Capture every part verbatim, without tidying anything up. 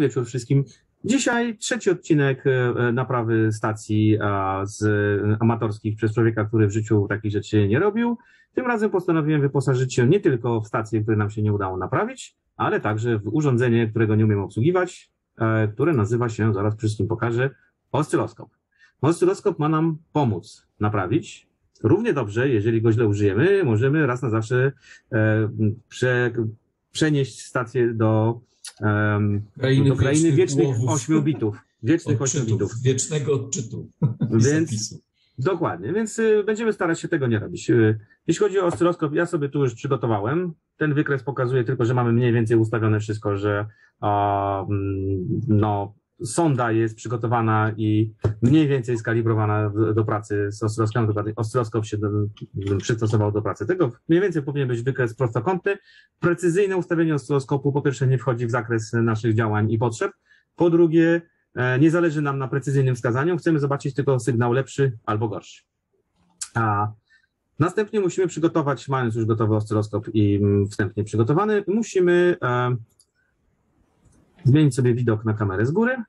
wieczór wszystkim. Dzisiaj trzeci odcinek naprawy stacji z amatorskich przez człowieka, który w życiu takich rzeczy nie robił. Tym razem postanowiłem wyposażyć się nie tylko w stację, które nam się nie udało naprawić, ale także w urządzenie, którego nie umiem obsługiwać, które nazywa się, zaraz wszystkim pokażę, oscyloskop. Oscyloskop ma nam pomóc naprawić. Równie dobrze, jeżeli go źle użyjemy, możemy raz na zawsze prze, przenieść stację do Um, krainy do krainy wiecznych ośmiu bitów. Wiecznych ośmiu bitów. Wiecznego odczytu. Więc, dokładnie, więc y, będziemy starać się tego nie robić. Y, jeśli chodzi o oscyloskop, ja sobie tu już przygotowałem. Ten wykres pokazuje tylko, że mamy mniej więcej ustawione wszystko, że y, no, sonda jest przygotowana i mniej więcej skalibrowana do, do pracy z oscyloskopem. Oscyloskop się do, przystosował do pracy tego. Mniej więcej powinien być wykres prostokątny. Precyzyjne ustawienie oscyloskopu po pierwsze nie wchodzi w zakres naszych działań i potrzeb. Po drugie nie zależy nam na precyzyjnym wskazaniu. Chcemy zobaczyć tylko sygnał lepszy albo gorszy. A następnie musimy przygotować, mając już gotowy oscyloskop i wstępnie przygotowany, musimy e, zmienić sobie widok na kamerę z góry.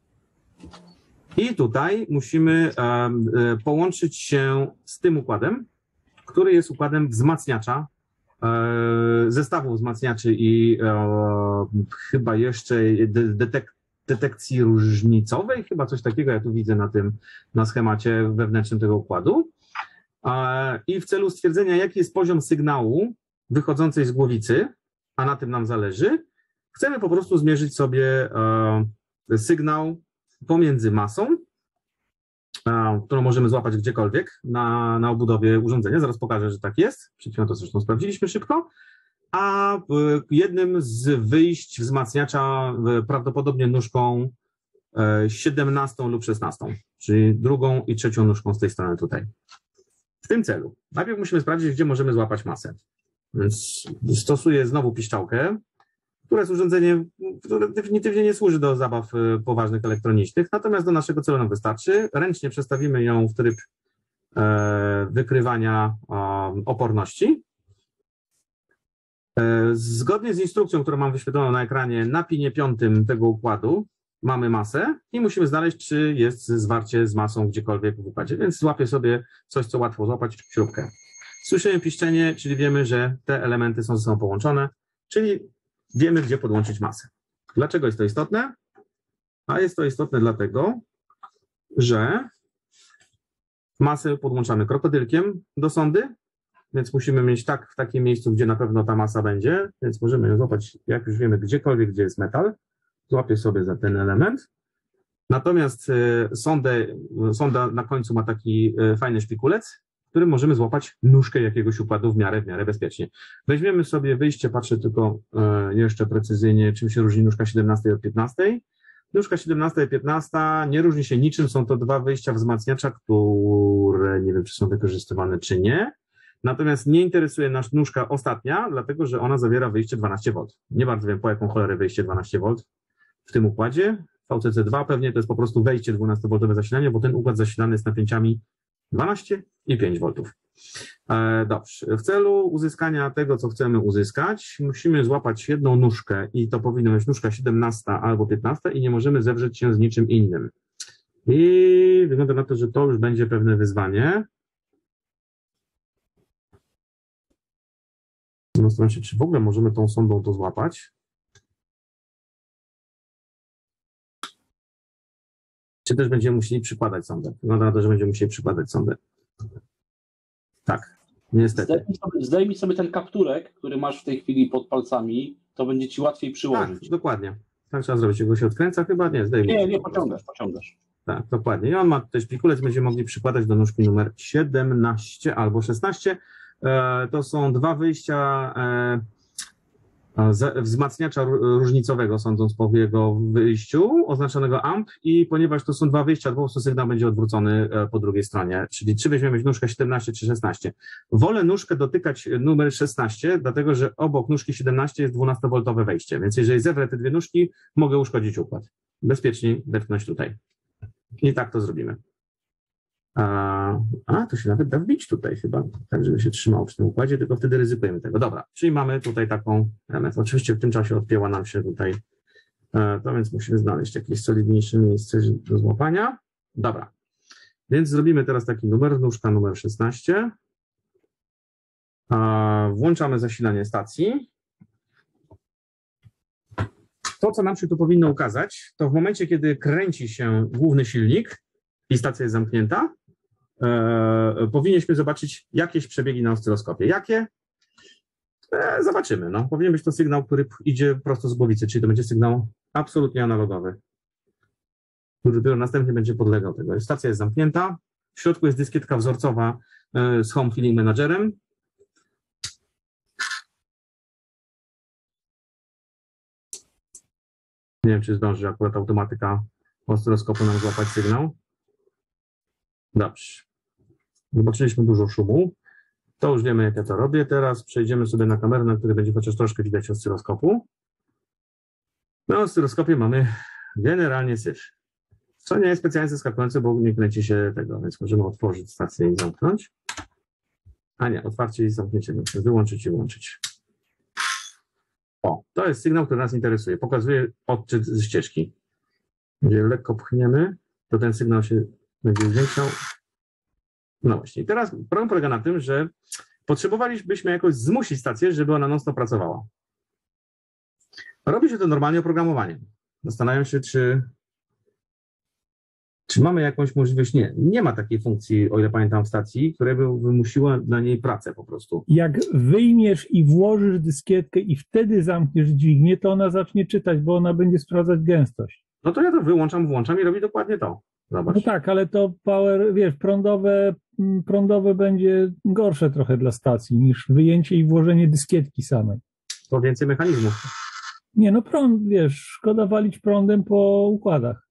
I tutaj musimy e, połączyć się z tym układem, który jest układem wzmacniacza, e, zestawu wzmacniaczy i e, chyba jeszcze detek detekcji różnicowej, chyba coś takiego ja tu widzę na tym, na schemacie wewnętrznym tego układu. E, I w celu stwierdzenia, jaki jest poziom sygnału wychodzącej z głowicy, a na tym nam zależy, chcemy po prostu zmierzyć sobie e, sygnał pomiędzy masą, a, którą możemy złapać gdziekolwiek na, na obudowie urządzenia. Zaraz pokażę, że tak jest. Przed chwilą to zresztą sprawdziliśmy szybko. A jednym z wyjść wzmacniacza prawdopodobnie nóżką siedemnastą lub szesnastą, czyli drugą i trzecią nóżką z tej strony tutaj. W tym celu najpierw musimy sprawdzić, gdzie możemy złapać masę. Więc stosuję znowu piszczałkę, która jest urządzeniem, które definitywnie nie służy do zabaw poważnych elektronicznych, natomiast do naszego celu nam wystarczy. Ręcznie przestawimy ją w tryb wykrywania oporności. Zgodnie z instrukcją, którą mam wyświetloną na ekranie, na pinie piątym tego układu mamy masę i musimy znaleźć, czy jest zwarcie z masą gdziekolwiek w układzie, więc złapię sobie coś, co łatwo złapać, śrubkę. Słyszymy piszczenie, czyli wiemy, że te elementy są ze sobą połączone, czyli wiemy, gdzie podłączyć masę. Dlaczego jest to istotne? A jest to istotne dlatego, że masę podłączamy krokodylkiem do sondy, więc musimy mieć tak w takim miejscu, gdzie na pewno ta masa będzie, więc możemy ją złapać, jak już wiemy, gdziekolwiek, gdzie jest metal. Złapię sobie za ten element. Natomiast y, sondę, sonda na końcu ma taki y, fajny szpikulec, w którym możemy złapać nóżkę jakiegoś układu w miarę, w miarę bezpiecznie. Weźmiemy sobie wyjście, patrzę tylko y, jeszcze precyzyjnie, czym się różni nóżka siedemnasta od piętnastej. Nóżka siedemnasta i piętnasta nie różni się niczym, są to dwa wyjścia wzmacniacza, które nie wiem, czy są wykorzystywane, czy nie. Natomiast nie interesuje nas nóżka ostatnia, dlatego że ona zawiera wyjście dwanaście wolt. Nie bardzo wiem, po jaką cholerę wyjście dwanaście wolt w tym układzie. V C C dwa pewnie to jest po prostu wejście dwunastowoltowe zasilanie, bo ten układ zasilany jest napięciami dwanaście i pięć woltów. E, dobrze. W celu uzyskania tego, co chcemy uzyskać, musimy złapać jedną nóżkę i to powinna być nóżka siedemnasta albo piętnasta i nie możemy zewrzeć się z niczym innym. I wygląda na to, że to już będzie pewne wyzwanie. Zastanawiam się, czy w ogóle możemy tą sondą to złapać. Czy też będziemy musieli przykładać sondę? Wygląda na to, że będziemy musieli przykładać sondę. Tak, niestety. Zdejmij sobie, zdejmij sobie ten kapturek, który masz w tej chwili pod palcami, to będzie ci łatwiej przyłożyć. Tak, dokładnie. Tak trzeba zrobić. Jego się odkręca chyba? Nie, zdejmij. Nie, nie, pociągasz, pociągasz. Tak, dokładnie. I on ma tutaj szpikulec, będziemy mogli przykładać do nóżki numer siedemnaście albo szesnaście. E, to są dwa wyjścia e, wzmacniacza różnicowego, sądząc po jego wyjściu, oznaczonego amp, i ponieważ to są dwa wyjścia, po prostu sygnał będzie odwrócony po drugiej stronie, czyli czy weźmiemy nóżkę siedemnaście czy szesnaście. Wolę nóżkę dotykać numer szesnaście, dlatego że obok nóżki siedemnaście jest dwunastowoltowe wejście, więc jeżeli zewrę te dwie nóżki, mogę uszkodzić układ. Bezpieczniej wepchnąć tutaj. I tak to zrobimy. A, a, to się nawet da wbić tutaj chyba, tak żeby się trzymało przy tym układzie, tylko wtedy ryzykujemy tego. Dobra, czyli mamy tutaj taką element. Oczywiście w tym czasie odpięła nam się tutaj E, to więc musimy znaleźć jakieś solidniejsze miejsce do złapania. Dobra, więc zrobimy teraz taki numer, nóżka numer szesnaście. E, włączamy zasilanie stacji. To, co nam się tu powinno ukazać, to w momencie, kiedy kręci się główny silnik i stacja jest zamknięta, e, powinniśmy zobaczyć jakieś przebiegi na oscyloskopie. Jakie? E, zobaczymy. No. Powinien być to sygnał, który idzie prosto z głowicy, czyli to będzie sygnał absolutnie analogowy, który dopiero następnie będzie podlegał tego. Stacja jest zamknięta, w środku jest dyskietka wzorcowa e, z Home Filling Managerem. Nie wiem, czy zdąży akurat automatyka oscyloskopu nam złapać sygnał. Dobrze. Zobaczyliśmy dużo szumu. To już wiemy, jak ja to robię. Teraz przejdziemy sobie na kamerę, na której będzie chociaż troszkę widać oscyloskopu. Na oscyloskopie mamy generalnie syf. Co nie jest specjalnie zaskakujące, bo nie kręci się tego, więc możemy otworzyć stację i zamknąć. A nie, otwarcie i zamknięcie. Wyłączyć i włączyć. O, to jest sygnał, który nas interesuje. Pokazuje odczyt ze ścieżki. Jeżeli lekko pchniemy, to ten sygnał się będzie zwiększał. No właśnie. I teraz problem polega na tym, że potrzebowalibyśmy jakoś zmusić stację, żeby ona non-stop pracowała. Robi się to normalnie oprogramowaniem. Zastanawiam się, czy, czy mamy jakąś możliwość. Nie, nie ma takiej funkcji, o ile pamiętam, w stacji, która by wymusiła na niej pracę po prostu. Jak wyjmiesz i włożysz dyskietkę i wtedy zamkniesz dźwignię, to ona zacznie czytać, bo ona będzie sprawdzać gęstość. No to ja to wyłączam, włączam i robi dokładnie to. Zobacz. No tak, ale to power, wiesz, prądowe, prądowe będzie gorsze trochę dla stacji niż wyjęcie i włożenie dyskietki samej. To więcej mechanizmów. Nie, no prąd, wiesz, szkoda walić prądem po układach.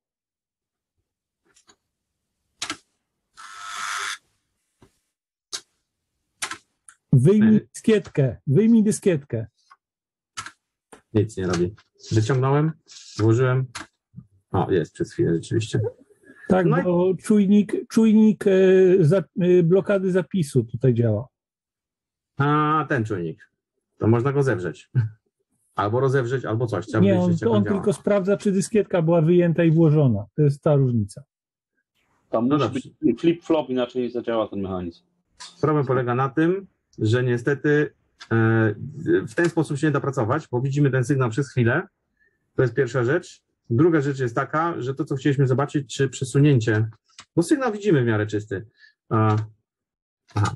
Wyjmij dyskietkę, wyjmij dyskietkę. Nic nie robi. Wyciągnąłem, włożyłem. O, jest przez chwilę rzeczywiście. Tak, No i- bo czujnik, czujnik e, za, e, blokady zapisu tutaj działa. A, ten czujnik. To można go zewrzeć. Albo rozewrzeć, albo coś. Trzeba Nie, on, wiedzieć, jak on działa. tylko sprawdza, czy dyskietka była wyjęta i włożona. To jest ta różnica. Tam No musi dobrze. być flip-flop, inaczej nie zadziała ten mechanizm. Problem polega na tym, że niestety e, w ten sposób się nie da pracować, bo widzimy ten sygnał przez chwilę. To jest pierwsza rzecz. Druga rzecz jest taka, że to, co chcieliśmy zobaczyć, czy przesunięcie, bo sygnał widzimy w miarę czysty. A, aha.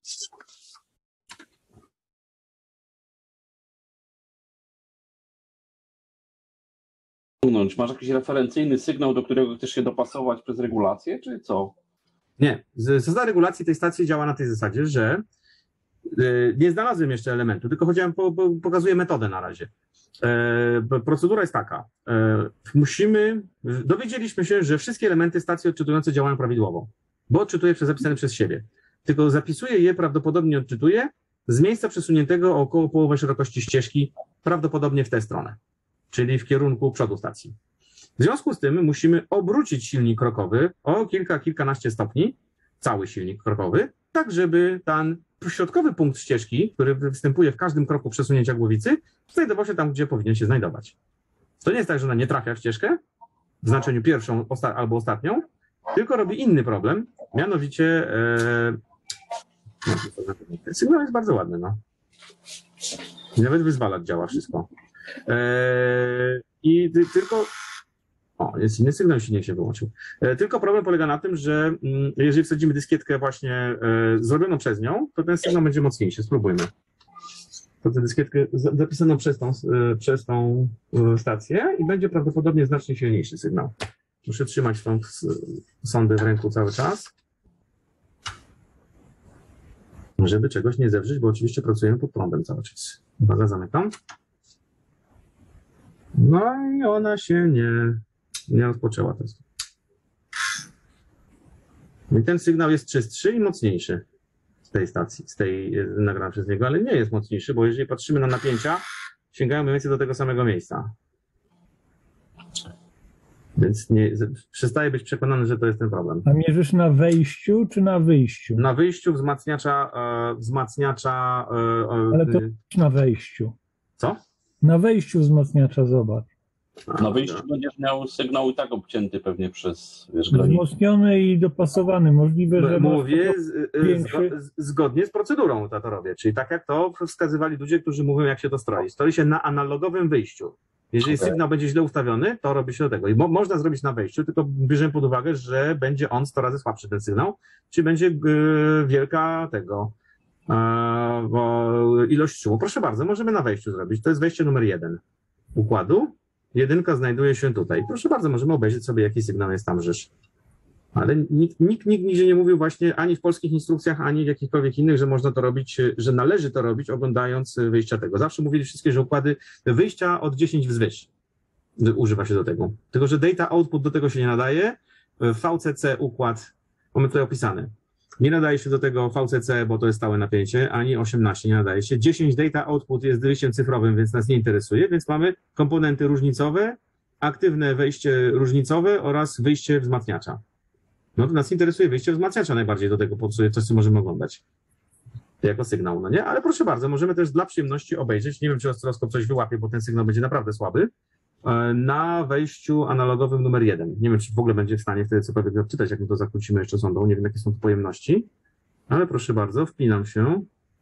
Masz jakiś referencyjny sygnał, do którego chcesz się dopasować przez regulację, czy co? Nie. Z- Zasada regulacji tej stacji działa na tej zasadzie, że y, nie znalazłem jeszcze elementu, tylko chodziłem, po, po, pokazuję metodę na razie. E, procedura jest taka. E, musimy, dowiedzieliśmy się, że wszystkie elementy stacji odczytujące działają prawidłowo, bo odczytuje przez zapisane przez siebie. Tylko zapisuje je, prawdopodobnie odczytuje z miejsca przesuniętego o około połowę szerokości ścieżki, prawdopodobnie w tę stronę, czyli w kierunku przodu stacji. W związku z tym musimy obrócić silnik krokowy o kilka, kilkanaście stopni, cały silnik krokowy, tak żeby ten środkowy punkt ścieżki, który występuje w każdym kroku przesunięcia głowicy, znajdował się tam, gdzie powinien się znajdować. To nie jest tak, że ona nie trafia w ścieżkę, w znaczeniu pierwszą osta- albo ostatnią, tylko robi inny problem, mianowicie e... no, ten sygnał jest bardzo ładny, no. Nawet wyzwalacz działa wszystko. E... I ty, tylko O, jest inny sygnał, silnik się wyłączył. E, tylko problem polega na tym, że mm, jeżeli wsadzimy dyskietkę właśnie e, zrobioną przez nią, to ten sygnał będzie mocniejszy. Spróbujmy. To tę dyskietkę za- zapisaną przez tą, e, przez tą e, stację i będzie prawdopodobnie znacznie silniejszy sygnał. Muszę trzymać tą s- sondę w ręku cały czas, żeby czegoś nie zewrzeć, bo oczywiście pracujemy pod prądem cały czas. Uwaga, zamykam. No i ona się nie... nie rozpoczęła testu. I ten sygnał jest czystszy i mocniejszy z tej stacji, z tej e, nagrania przez niego, ale nie jest mocniejszy, bo jeżeli patrzymy na napięcia, sięgają mniej więcej do tego samego miejsca. Więc nie, z- przestaję być przekonany, że to jest ten problem. A mierzysz na wejściu czy na wyjściu? Na wyjściu wzmacniacza, e, wzmacniacza, e, e, Ale to e, na wejściu. co? Na wejściu wzmacniacza zobacz. Na wyjściu będziesz miał sygnał i tak obcięty pewnie przez wiesz, granicę. Wzmocniony i dopasowany. Możliwe, że Mówię masz z, większy... zgo, zgodnie z procedurą to, to robię, czyli tak jak to wskazywali ludzie, którzy mówią, jak się to stroi. Stoi się na analogowym wyjściu. Jeżeli Okay. sygnał będzie źle ustawiony, to robi się do tego. I mo można zrobić na wejściu, tylko bierzemy pod uwagę, że będzie on sto razy słabszy ten sygnał, czy będzie yy, wielka tego yy, ilość szumu. Proszę bardzo, możemy na wejściu zrobić. To jest wejście numer jeden układu. Jedynka znajduje się tutaj. Proszę bardzo, możemy obejrzeć sobie, jaki sygnał jest tam rzecz. Ale nikt, nikt, nikt nigdzie nie mówił właśnie ani w polskich instrukcjach, ani w jakichkolwiek innych, że można to robić, że należy to robić, oglądając wyjścia tego. Zawsze mówili wszystkie, że układy wyjścia od dziesięć wzwyż używa się do tego. Tylko że data output do tego się nie nadaje. V C C układ, mamy tutaj opisany. Nie nadaje się do tego V C C, bo to jest stałe napięcie, ani osiemnaście nie nadaje się. dziesięć data output jest wyjściem cyfrowym, więc nas nie interesuje, więc mamy komponenty różnicowe, aktywne wejście różnicowe oraz wyjście wzmacniacza. No to nas interesuje wyjście wzmacniacza najbardziej do tego, coś, co możemy oglądać jako sygnał, no nie? Ale proszę bardzo, możemy też dla przyjemności obejrzeć, nie wiem, czy oscyloskop coś wyłapie, bo ten sygnał będzie naprawdę słaby, na wejściu analogowym numer jeden. Nie wiem, czy w ogóle będzie w stanie wtedy cokolwiek odczytać, jak my to zakłócimy jeszcze sondą, nie wiem, jakie są tu pojemności, ale proszę bardzo, wpinam się.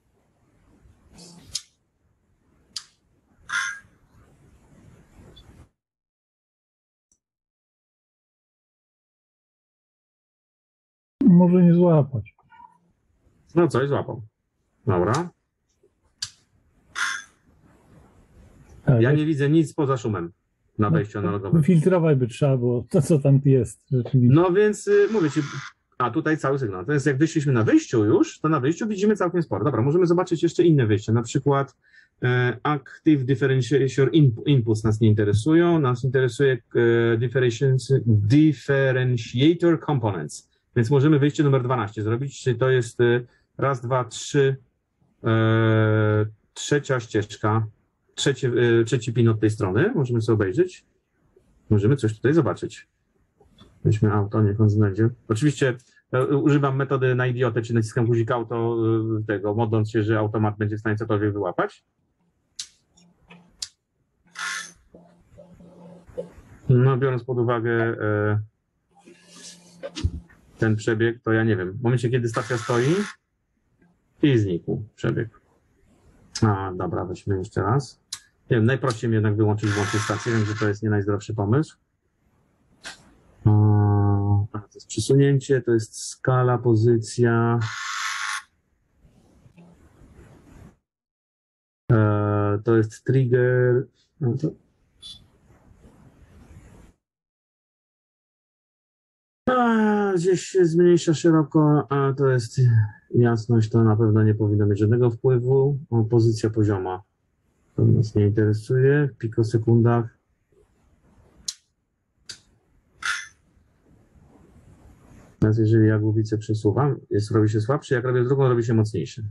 Może nie złapać. No coś złapał. Dobra. Tak, Ja nie widzę nic poza szumem na wejściu analogowym. Filtrować by trzeba było to, co tam jest rzeczywiście. No więc y, mówię ci, a tutaj cały sygnał. To jest jak wyszliśmy na wyjściu już, to na wyjściu widzimy całkiem sporo. Dobra, możemy zobaczyć jeszcze inne wyjścia, na przykład e, Active Differentiator Inputs nas nie interesują, nas interesuje e, Differentiator Components, więc możemy wyjście numer dwanaście zrobić, czyli to jest e, raz, dwa, trzy, e, trzecia ścieżka, trzeci, e, trzeci pin od tej strony, możemy sobie obejrzeć, możemy coś tutaj zobaczyć. Weźmy auto, niech on znajdzie. Oczywiście e, używam metody na idiotę, czy naciskam guzik auto e, tego, modląc się, że automat będzie w stanie cokolwiek wyłapać. No, biorąc pod uwagę e, ten przebieg, to ja nie wiem. W momencie, kiedy stacja stoi i znikł przebieg. A, dobra, weźmy jeszcze raz. Nie wiem, najprościej mi jednak wyłączyć włączyć stację, wiem, że to jest nie najzdrowszy pomysł. A, to jest przesunięcie, to jest skala, pozycja. E, to jest trigger. No to... A, gdzieś się zmniejsza szeroko, a to jest jasność, to na pewno nie powinno mieć żadnego wpływu. O, pozycja pozioma. To nas nie interesuje w pikosekundach. Teraz jeżeli ja głowicę przesuwam, jest, robi się słabszy, jak robię drugą, robi się mocniejszy.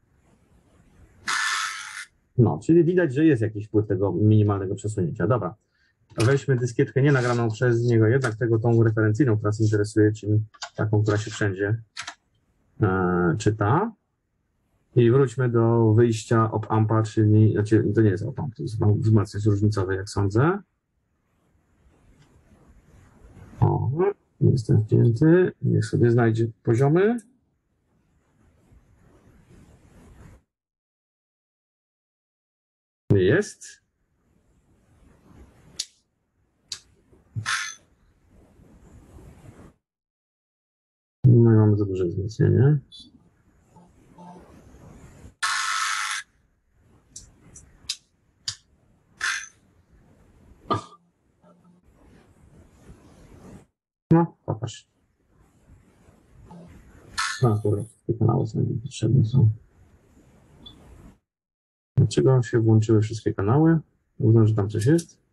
No, czyli widać, że jest jakiś wpływ tego minimalnego przesunięcia. Dobra, weźmy dyskietkę nie nagraną przez niego, jednak tego tą referencyjną, która nas interesuje, czyli taką, która się wszędzie e, czyta. I wróćmy do wyjścia op-ampa, czyli, znaczy to nie jest op-amp, to jest wzmacniacz różnicowy, jak sądzę. O, jestem wpięty, niech sobie znajdzie poziomy. Jest. No i mamy za duże wzmocnienie. No, popatrz. No, akurat te kanały są potrzebne są. Dlaczego się włączyły wszystkie kanały? Uznam, że tam coś jest.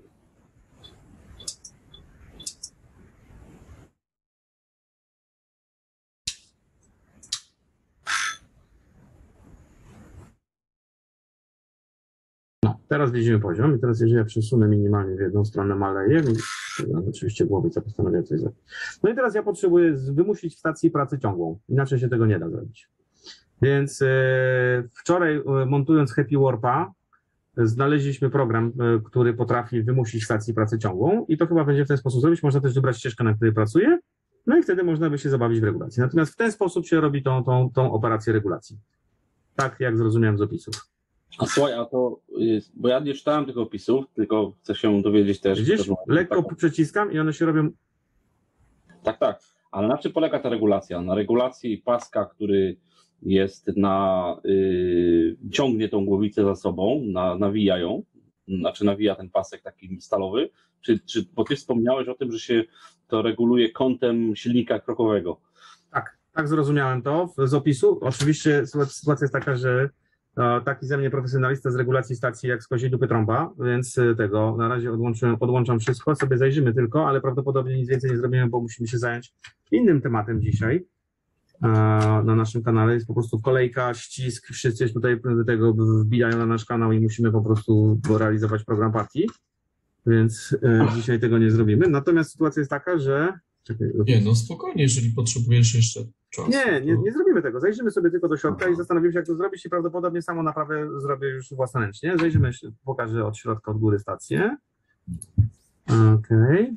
No, teraz widzimy poziom i teraz jeżeli ja przesunę minimalnie w jedną stronę maleje, oczywiście głowica postanawia coś zrobić. No i teraz ja potrzebuję wymusić w stacji pracę ciągłą, inaczej się tego nie da zrobić. Więc e, wczoraj e, montując Happy Warpa znaleźliśmy program, który potrafi wymusić stacji pracę ciągłą i to chyba będzie w ten sposób zrobić. Można też wybrać ścieżkę, na której pracuje, no i wtedy można by się zabawić w regulacji. Natomiast w ten sposób się robi tą, tą, tą operację regulacji. Tak jak zrozumiałem z opisów. A słuchaj, a to jest, bo ja nie czytałem tych opisów, tylko chcę się dowiedzieć też. Widzisz, lekko taką... przyciskam i one się robią. Tak, tak. Ale na czym polega ta regulacja? Na regulacji paska, który jest na, yy, ciągnie tą głowicę za sobą, na, nawija ją, znaczy nawija ten pasek taki stalowy, czy, czy, bo ty wspomniałeś o tym, że się to reguluje kątem silnika krokowego. Tak, tak zrozumiałem to z opisu. Oczywiście sytuacja jest taka, że taki ze mnie profesjonalista z regulacji stacji jak z koziej dupy trąba, więc tego na razie odłączyłem, odłączam wszystko, sobie zajrzymy tylko, ale prawdopodobnie nic więcej nie zrobimy, bo musimy się zająć innym tematem dzisiaj na naszym kanale. Jest po prostu kolejka, ścisk, wszyscy tutaj tego wbijają na nasz kanał i musimy po prostu realizować program partii, więc dzisiaj tego nie zrobimy. Natomiast sytuacja jest taka, że... Czekaj, nie, no spokojnie, jeżeli potrzebujesz jeszcze czasu. Nie, nie, to... nie zrobimy tego. Zajrzymy sobie tylko do środka i zastanowimy się, jak to zrobić i prawdopodobnie samą naprawę zrobię już własnoręcznie. Zajrzymy, pokażę od środka, od góry stację. Okej. Okay.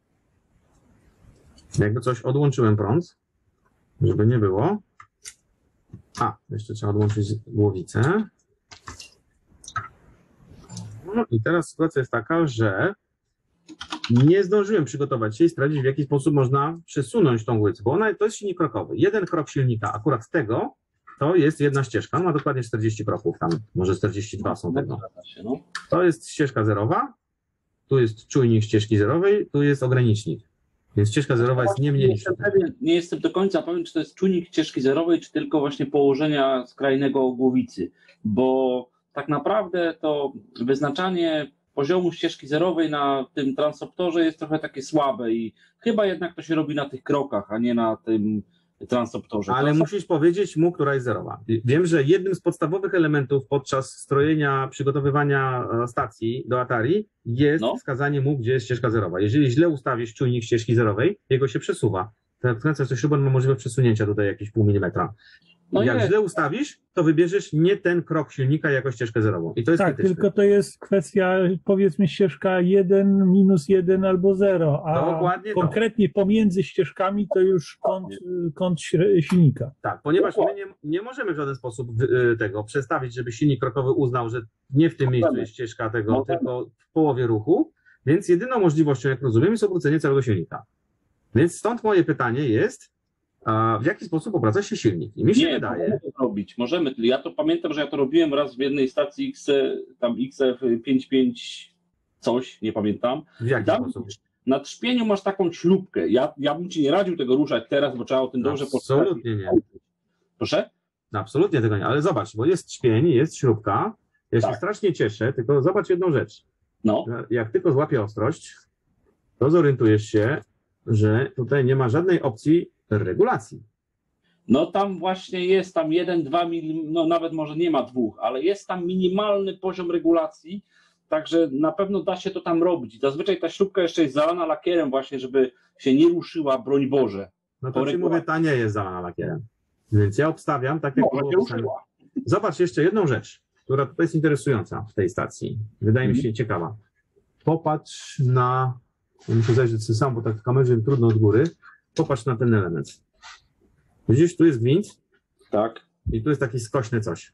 Jakby coś, odłączyłem prąd, żeby nie było. A, jeszcze trzeba odłączyć głowicę. No i teraz sytuacja jest taka, że nie zdążyłem przygotować się i sprawdzić, w jaki sposób można przesunąć tą głowicę, bo ona to jest silnik krokowy. Jeden krok silnika, akurat tego, to jest jedna ścieżka. On ma dokładnie czterdzieści kroków, tam może czterdzieści dwa są tego. To jest ścieżka zerowa, tu jest czujnik ścieżki zerowej, tu jest ogranicznik. Więc ścieżka zerowa jest nie mniej niż... Nie jestem do końca pewien, czy to jest czujnik ścieżki zerowej, czy tylko właśnie położenia skrajnego głowicy, bo tak naprawdę to wyznaczanie poziomu ścieżki zerowej na tym transoptorze jest trochę takie słabe i chyba jednak to się robi na tych krokach, a nie na tym transoptorze. Ale Transop... musisz powiedzieć mu, która jest zerowa. Wiem, że jednym z podstawowych elementów podczas strojenia, przygotowywania stacji do Atari jest no. wskazanie mu, gdzie jest ścieżka zerowa. Jeżeli źle ustawisz czujnik ścieżki zerowej, jego się przesuwa. Jak wkręcasz coś śrubą, ma możliwość przesunięcia tutaj jakieś pół milimetra. No jak jest. Źle ustawisz, to wybierzesz nie ten krok silnika jako ścieżkę zerową. I to jest tak, krytyczne. Tylko to jest kwestia, powiedzmy, ścieżka jeden, minus jeden albo zero, a Dokładnie konkretnie to. Pomiędzy ścieżkami to już kąt, kąt silnika. Tak, ponieważ my nie, nie możemy w żaden sposób tego przestawić, żeby silnik krokowy uznał, że nie w tym miejscu jest ścieżka tego, no, tylko w połowie ruchu, więc jedyną możliwością, jak rozumiem, jest obrócenie całego silnika. Więc stąd moje pytanie jest, a w jaki sposób obraca się silnik? I mi się nie, wydaje... Możemy to robić, możemy. Ja to pamiętam, że ja to robiłem raz w jednej stacji X, tam X F pięćdziesiąt pięć coś, nie pamiętam. W jaki tam sposób? Na trzpieniu masz taką śrubkę. Ja, ja bym ci nie radził tego ruszać teraz, bo trzeba o tym dobrze poczytać. Absolutnie nie. Proszę? Absolutnie tego nie, ale zobacz, bo jest trzpień, jest śrubka. Ja tak. się strasznie cieszę, tylko zobacz jedną rzecz. No. Jak tylko złapię ostrość, to zorientujesz się, że tutaj nie ma żadnej opcji regulacji. No tam właśnie jest tam jeden, dwa milimetry, no nawet może nie ma dwóch, ale jest tam minimalny poziom regulacji, także na pewno da się to tam robić. Zazwyczaj ta śrubka jeszcze jest zalana lakierem właśnie, żeby się nie ruszyła, broń Boże. No to ci mówię, ta nie jest zalana lakierem. Więc ja obstawiam, tak jak no, było pisane. Zobacz jeszcze jedną rzecz, która tutaj jest interesująca w tej stacji. Wydaje mi się hmm. ciekawa. Popatrz na... Muszę zajrzeć sobie sam, bo tak w kamerze trudno od góry. Popatrz na ten element. Widzisz, tu jest gwint. Tak. I tu jest taki skośny coś.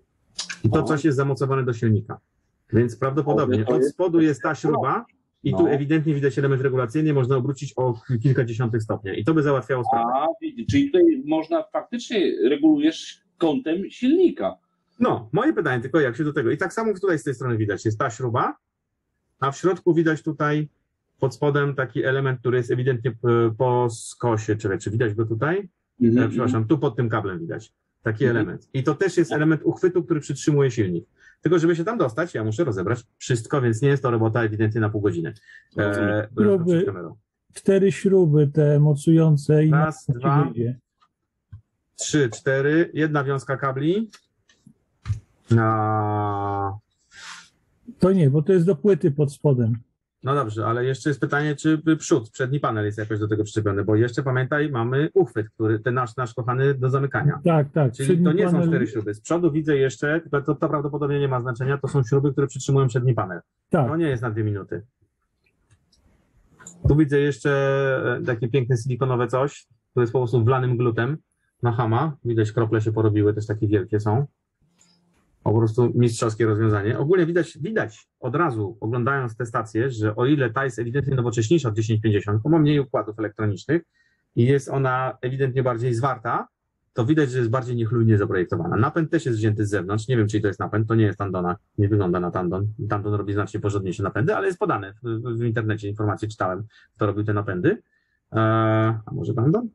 I to o. coś jest zamocowane do silnika. Więc prawdopodobnie od spodu jest ta śruba i no. tu ewidentnie widać element regulacyjny, można obrócić o kilka dziesiątych stopnia. I to by załatwiało sprawę. A, czyli tutaj można faktycznie regulujesz kątem silnika. No, moje pytanie tylko jak się do tego... I tak samo tutaj z tej strony widać, jest ta śruba, a w środku widać tutaj pod spodem taki element, który jest ewidentnie po skosie, czy, czy widać go tutaj? Mm-hmm. E, przepraszam, tu pod tym kablem widać taki mm-hmm. element. I to też jest element uchwytu, który przytrzymuje silnik. Tylko żeby się tam dostać, ja muszę rozebrać wszystko, więc nie jest to robota ewidentnie na pół godziny. E, śruby, cztery śruby te mocujące. I raz, dwa, trzy, cztery, jedna wiązka kabli. Na... To nie, bo to jest do płyty pod spodem. No dobrze, ale jeszcze jest pytanie, czy przód, przedni panel jest jakoś do tego przyczepiony, bo jeszcze pamiętaj, mamy uchwyt, który ten nasz, nasz kochany do zamykania. Tak, tak. Czyli przedni to nie są panel- cztery śruby. Z przodu widzę jeszcze, to, to, to prawdopodobnie nie ma znaczenia, to są śruby, które przytrzymują przedni panel. Tak, To nie jest na dwie minuty. Tu widzę jeszcze e, takie piękne silikonowe coś, które jest po prostu wlanym glutem na hama. Widać, krople się porobiły, też takie wielkie są. Po prostu mistrzowskie rozwiązanie. Ogólnie widać, widać od razu, oglądając tę stację, że o ile ta jest ewidentnie nowocześniejsza od tysiąc pięćdziesiąt, bo ma mniej układów elektronicznych i jest ona ewidentnie bardziej zwarta, to widać, że jest bardziej niechlujnie zaprojektowana. Napęd też jest wzięty z zewnątrz. Nie wiem, czy to jest napęd, to nie jest Tandona, nie wygląda na Tandon. Tandon robi znacznie porządniejsze napędy, ale jest podane w, w internecie, informacje czytałem, kto robił te napędy. Eee, a może Tandon?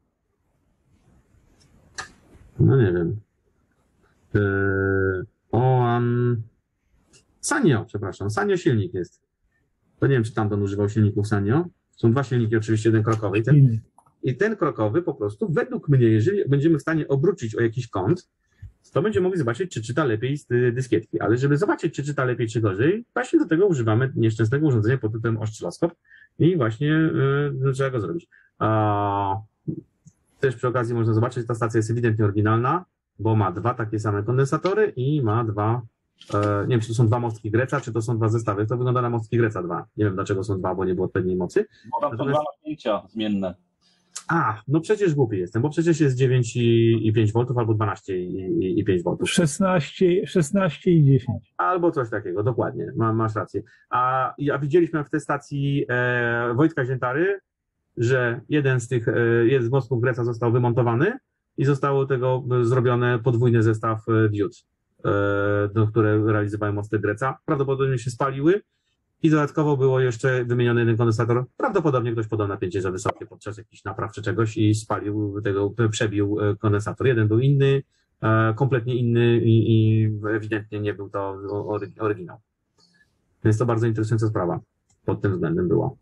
No nie wiem. Eee, o, um, Sanyo, przepraszam, Sanyo silnik jest. To nie wiem, czy Tandon używał silników Sanyo. Są dwa silniki, oczywiście jeden krokowy i ten inny. I ten krokowy po prostu, według mnie, jeżeli będziemy w stanie obrócić o jakiś kąt, to będziemy mogli zobaczyć, czy czyta lepiej z y, dyskietki. Ale żeby zobaczyć, czy czyta lepiej, czy gorzej, właśnie do tego używamy nieszczęsnego urządzenia pod tytułem oszczeloskop i właśnie y, trzeba go zrobić. A, też przy okazji można zobaczyć, że ta stacja jest ewidentnie oryginalna, bo ma dwa takie same kondensatory i ma dwa, e, nie wiem, czy to są dwa mostki Greca, czy to są dwa zestawy. To wygląda na mostki Greca dwa. Nie wiem, dlaczego są dwa, bo nie było odpowiedniej mocy. Bo tam są Natomiast- dwa napięcia zmienne. A, no przecież głupi jestem, bo przecież jest dziewięć i, i pięć woltów, albo dwanaście i, i, i pięć woltów. szesnaście, szesnaście i dziesięć. Albo coś takiego, dokładnie, ma, masz rację. A, a widzieliśmy w tej stacji e, Wojtka Ziętary, że jeden z tych, e, jeden z mostków Greca został wymontowany i zostało tego zrobione podwójny zestaw e, diod, e, do, które realizowały mosty Greca. Prawdopodobnie się spaliły. I dodatkowo było jeszcze wymieniony jeden kondensator. Prawdopodobnie ktoś podał napięcie za wysokie podczas jakichś napraw czy czegoś i spalił tego, przebił kondensator. Jeden był inny, kompletnie inny i, i ewidentnie nie był to ory- oryginał. Więc to bardzo interesująca sprawa pod tym względem było.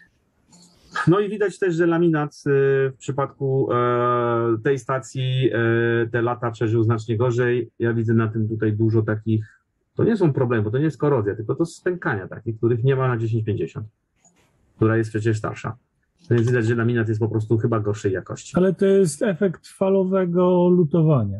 No i widać też, że laminat w przypadku tej stacji te lata przeżył znacznie gorzej. Ja widzę na tym tutaj dużo takich. To nie są problemy, bo to nie jest korozja, tylko to stękania takie, których nie ma na tysiąc pięćdziesiąt, która jest przecież starsza. Więc widać, że laminat jest po prostu chyba gorszej jakości. Ale to jest efekt falowego lutowania.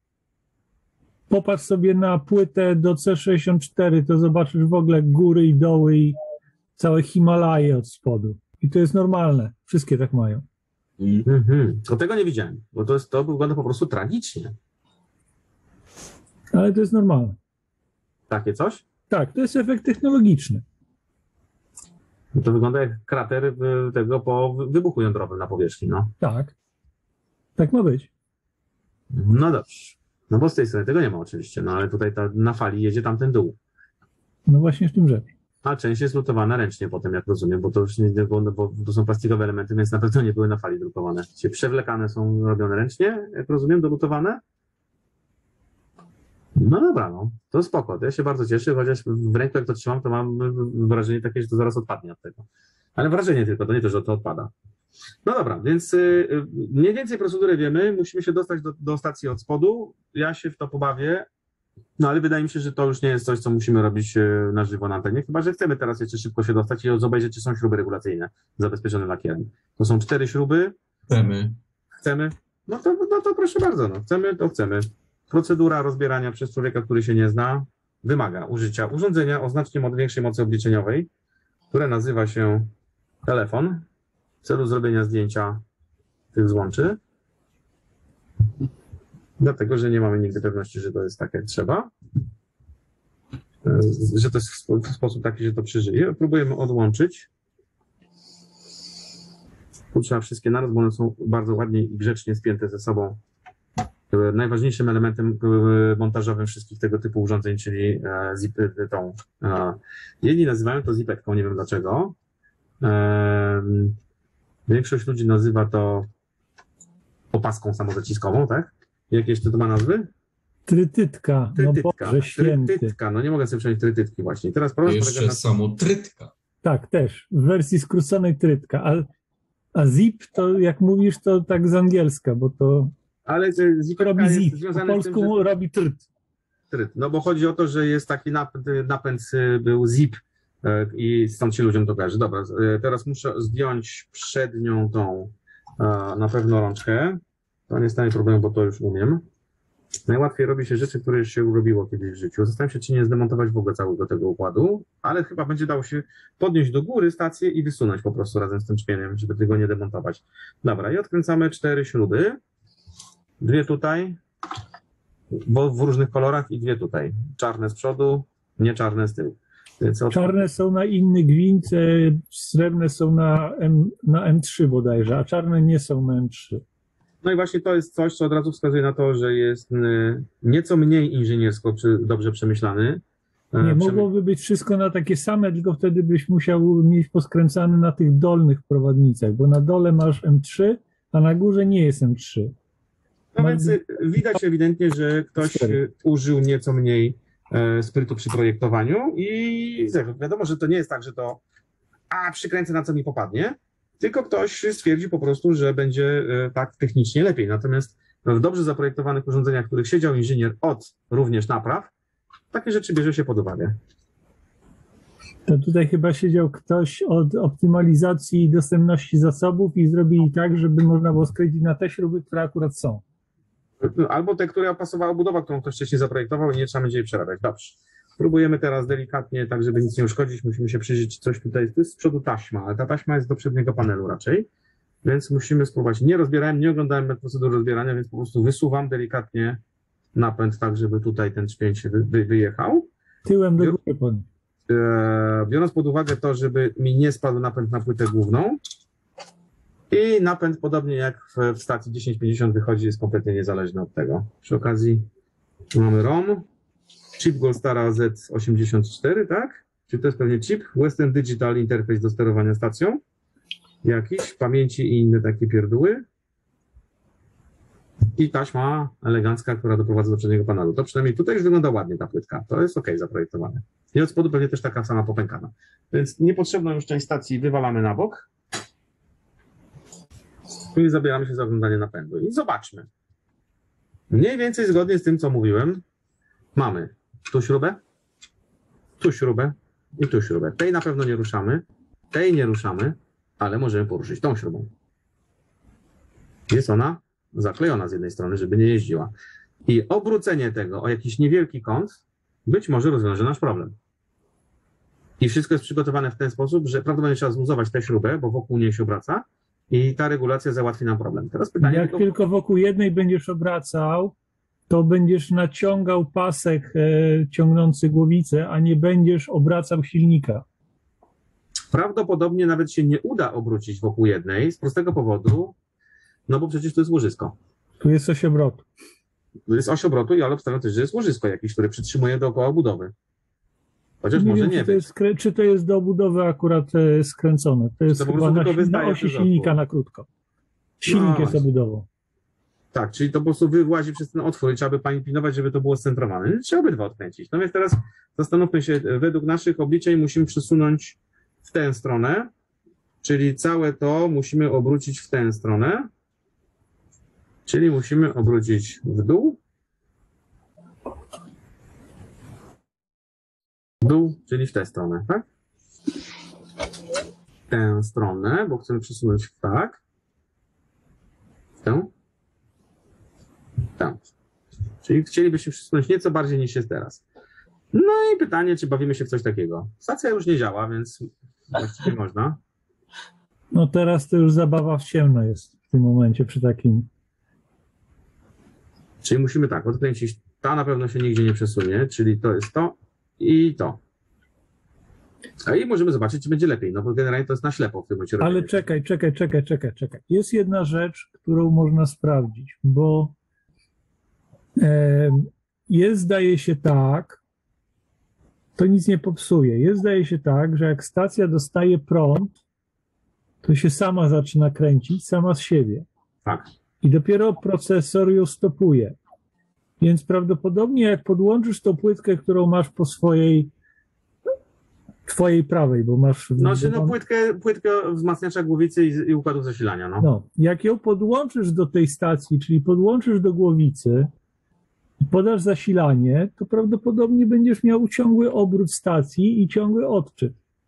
Popatrz sobie na płytę do C sześćdziesiąt cztery, to zobaczysz w ogóle góry i doły i całe Himalaje od spodu. I to jest normalne. Wszystkie tak mają. Mm. Mhm. To tego nie widziałem, bo to, jest, to wygląda po prostu tragicznie. Ale to jest normalne. Takie coś? Tak, to jest efekt technologiczny. To wygląda jak krater y, tego po wybuchu jądrowym na powierzchni. No, Tak. Tak ma być. no dobrze. No bo z tej strony tego nie ma oczywiście, no ale tutaj ta, na fali jedzie tamten dół. No właśnie w tym rzecz. A część jest lutowana ręcznie potem, jak rozumiem, bo to już nie, bo, bo to są plastikowe elementy, więc na pewno nie były na fali drukowane. Czyli przewlekane są robione ręcznie, jak rozumiem, dolutowane. No dobra, no, to spoko, to ja się bardzo cieszę, chociaż w ręku jak to trzymam, to mam wrażenie takie, że to zaraz odpadnie od tego. Ale wrażenie tylko, to nie to, że to odpada. No dobra, więc y, mniej więcej procedurę wiemy, musimy się dostać do, do stacji od spodu, ja się w to pobawię, no ale wydaje mi się, że to już nie jest coś, co musimy robić y, na żywo na antenie, chyba że chcemy teraz jeszcze szybko się dostać i obejrzeć, czy są śruby regulacyjne zabezpieczone lakierem. To są cztery śruby, Chcemy. chcemy, no to, no to proszę bardzo, no chcemy, to chcemy. Procedura rozbierania przez człowieka, który się nie zna, wymaga użycia urządzenia o znacznie mo- większej mocy obliczeniowej, które nazywa się telefon, w celu zrobienia zdjęcia tych złączy. Dlatego, że nie mamy nigdy pewności, że to jest tak, jak trzeba. E, Że to jest w spo- w sposób taki, że to przeżyje. Próbujemy odłączyć. Tu trzeba wszystkie naraz, bo one są bardzo ładnie i grzecznie spięte ze sobą. E, Najważniejszym elementem e, montażowym wszystkich tego typu urządzeń, czyli e, zip, e, tą. e, Jedni nazywają to zipetką, nie wiem dlaczego. E, Większość ludzi nazywa to opaską samozaciskową, tak? Jakie jeszcze to ma nazwy? Trytytka. No Trytytka. Boże święty. Trytytka. No nie mogę sobie przypomnieć trytytki właśnie. Teraz problem polega Jeszcze na... samo trytka. Tak, też. W wersji skróconej trytka. A, a zip to, jak mówisz, to tak z angielska, bo to Ale e, zipetka robi jest zip. Po związane z tym, polsku że... robi tryt. Tryt. No bo chodzi o to, że jest taki napęd, napęd e, był zip e, i stąd się ludziom to kojarzy. Dobra, z- e, teraz muszę zdjąć przednią tą e, na pewno rączkę. To nie stanie problemu, bo to już umiem. Najłatwiej robi się rzeczy, które już się robiło kiedyś w życiu. Zastanawiam się, czy nie zdemontować w ogóle całego tego układu, ale chyba będzie dało się podnieść do góry stację i wysunąć po prostu razem z tym czpieniem, żeby tego nie demontować. Dobra, i odkręcamy cztery śruby. Dwie tutaj, bo w różnych kolorach i dwie tutaj. Czarne z przodu, nie czarne z tyłu. Więc od... Czarne są na inny gwint, e, srebrne są na, M, na M trzy bodajże, a czarne nie są na M trzy. No i właśnie to jest coś, co od razu wskazuje na to, że jest y, nieco mniej inżyniersko przy, dobrze przemyślany. E, Nie, przemy- mogłoby być wszystko na takie same, tylko wtedy byś musiał mieć poskręcane na tych dolnych prowadnicach, bo na dole masz M trzy, a na górze nie jest M trzy. No więc y, widać ewidentnie, że ktoś Cztery. y, użył nieco mniej e, sprytu przy projektowaniu i wi- wiadomo, że to nie jest tak, że to a przykręcę na co mi popadnie, tylko ktoś stwierdził po prostu, że będzie e, tak technicznie lepiej. Natomiast w dobrze zaprojektowanych urządzeniach, w których siedział inżynier od również napraw, takie rzeczy bierze się pod uwagę. To tutaj chyba siedział ktoś od optymalizacji dostępności zasobów i zrobili tak, żeby można było skręcić na te śruby, które akurat są. Albo te, które opasowała budowa, którą ktoś wcześniej zaprojektował i nie trzeba będzie jej przerabiać. Dobrze. Próbujemy teraz delikatnie, tak żeby nic nie uszkodzić, musimy się przyjrzeć, coś tutaj, to jest z przodu taśma, ale ta taśma jest do przedniego panelu raczej, więc musimy spróbować. Nie rozbierałem, nie oglądałem procedury rozbierania, więc po prostu wysuwam delikatnie napęd, tak żeby tutaj ten czpień się wy, wy, wyjechał. Tyłem do Bior- góry podnieść. E, biorąc pod uwagę to, żeby mi nie spadł napęd na płytę główną i napęd, podobnie jak w, w stacji tysiąc pięćdziesiąt wychodzi, jest kompletnie niezależny od tego. Przy okazji mamy ROM, chip Golstara Z osiemdziesiąt cztery, tak? Czy to jest pewnie chip? Western Digital Interface do sterowania stacją. Jakiś, pamięci i inne takie pierdóły. I taśma elegancka, która doprowadza do przedniego panelu. To przynajmniej tutaj już wygląda ładnie ta płytka. To jest ok zaprojektowane. I od spodu pewnie też taka sama popękana. Więc niepotrzebną już część stacji wywalamy na bok. I zabieramy się za oglądanie napędu. I zobaczmy. Mniej więcej zgodnie z tym, co mówiłem, mamy tu śrubę, tu śrubę i tu śrubę. Tej na pewno nie ruszamy, tej nie ruszamy, ale możemy poruszyć tą śrubą. Jest ona zaklejona z jednej strony, żeby nie jeździła. I obrócenie tego o jakiś niewielki kąt być może rozwiąże nasz problem. I wszystko jest przygotowane w ten sposób, że prawdopodobnie trzeba zluzować tę śrubę, bo wokół niej się obraca i ta regulacja załatwi nam problem. Teraz pytanie... Jak tylko- tylko wokół jednej będziesz obracał, to będziesz naciągał pasek e, ciągnący głowicę, a nie będziesz obracał silnika. Prawdopodobnie nawet się nie uda obrócić wokół jednej z prostego powodu, no bo przecież to jest łożysko. Tu jest oś obrotu. To jest oś obrotu i ale obstawiam też, że jest łożysko jakieś, które przytrzymuje dookoła budowy. Chociaż Nie może wiem, nie czy to, być. jest, skrę- czy to jest do obudowy akurat e, skręcone. To jest to po chyba prostu na, tylko si- wystaje na osi przez silnika otwór. na krótko. Silnik No jest właśnie. obudową. Tak, czyli to po prostu wyłazi przez ten otwór i trzeba by pani pilnować, żeby to było scentrowane. Trzeba obydwa odkręcić. No więc teraz zastanówmy się, według naszych obliczeń musimy przesunąć w tę stronę, czyli całe to musimy obrócić w tę stronę, czyli musimy obrócić w dół, w dół, czyli w tę stronę, tak? W tę stronę, bo chcemy przesunąć w tak, w tę, tam. Czyli chcielibyśmy przesunąć nieco bardziej niż jest teraz. No i pytanie, czy bawimy się w coś takiego. Stacja już nie działa, więc właściwie można. No teraz to już zabawa w ciemno jest w tym momencie przy takim. Czyli musimy tak, odkręcić. Ta na pewno się nigdzie nie przesunie, czyli to jest to i to. A i możemy zobaczyć, czy będzie lepiej, no bo generalnie to jest na ślepo w tym momencie. Ale robienie. czekaj, czekaj, czekaj, czekaj, czekaj. Jest jedna rzecz, którą można sprawdzić, bo e, jest, zdaje się tak, to nic nie popsuje. Jest, zdaje się tak, że jak stacja dostaje prąd, to się sama zaczyna kręcić, sama z siebie. Tak. I dopiero procesor ją stopuje. Więc prawdopodobnie jak podłączysz tą płytkę, którą masz po swojej twojej prawej, bo masz... No, czy no płytkę, płytkę wzmacniacza głowicy i, i układów zasilania, no. No, jak ją podłączysz do tej stacji, czyli podłączysz do głowicy i podasz zasilanie, to prawdopodobnie będziesz miał ciągły obrót stacji i ciągły odczyt.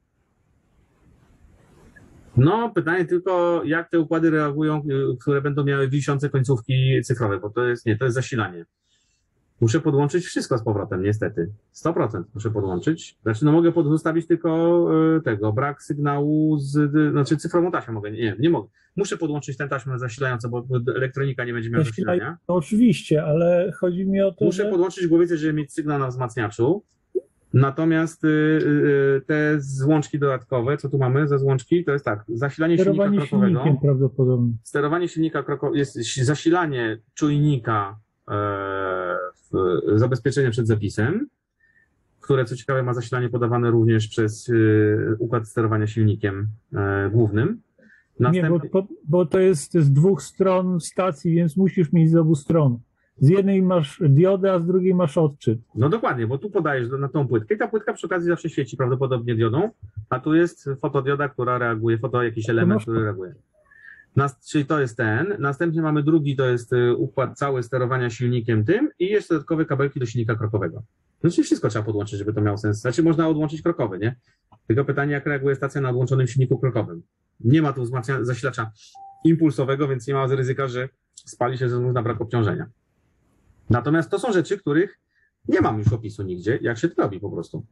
No, pytanie tylko, jak te układy reagują, y, które będą miały wiszące końcówki cyfrowe, bo to jest, nie, to jest zasilanie. Muszę podłączyć wszystko z powrotem, niestety. sto procent muszę podłączyć. Znaczy, no mogę pod- zostawić tylko y, tego, brak sygnału z, y, znaczy cyfrową taśmę mogę, nie, nie mogę. Muszę podłączyć tę taśmę zasilającą, bo bo elektronika nie będzie miała Zasilaj- zasilania. No oczywiście, ale chodzi mi o to, Muszę że podłączyć głowicę, żeby mieć sygnał na wzmacniaczu. Natomiast y, y, te złączki dodatkowe, co tu mamy za złączki, to jest tak, zasilanie silnika sterowanie krokowego. silnikiem prawdopodobnie. Sterowanie silnika krokowego, jest zasilanie czujnika, e, w, zabezpieczenie przed zapisem, które co ciekawe ma zasilanie podawane również przez y, układ sterowania silnikiem e, głównym. Nie, bo, bo, bo to jest z dwóch stron stacji, więc musisz mieć z obu stron. Z jednej masz diodę, a z drugiej masz odczyt. No dokładnie, bo tu podajesz do- na tą płytkę i ta płytka przy okazji zawsze świeci prawdopodobnie diodą, a tu jest fotodioda, która reaguje, foto jakiś element, masz- który reaguje. Nas, czyli to jest ten. Następnie mamy drugi, to jest y, układ cały sterowania silnikiem tym i jeszcze dodatkowe kabelki do silnika krokowego. No czyli wszystko trzeba podłączyć, żeby to miało sens. Znaczy można odłączyć krokowy, nie? Tylko pytanie, jak reaguje stacja na odłączonym silniku krokowym. Nie ma tu wzmacnia- zasilacza impulsowego, więc nie ma ryzyka, że spali się ze względu na brak obciążenia. Natomiast to są rzeczy, których nie mam już opisu nigdzie, jak się to robi po prostu.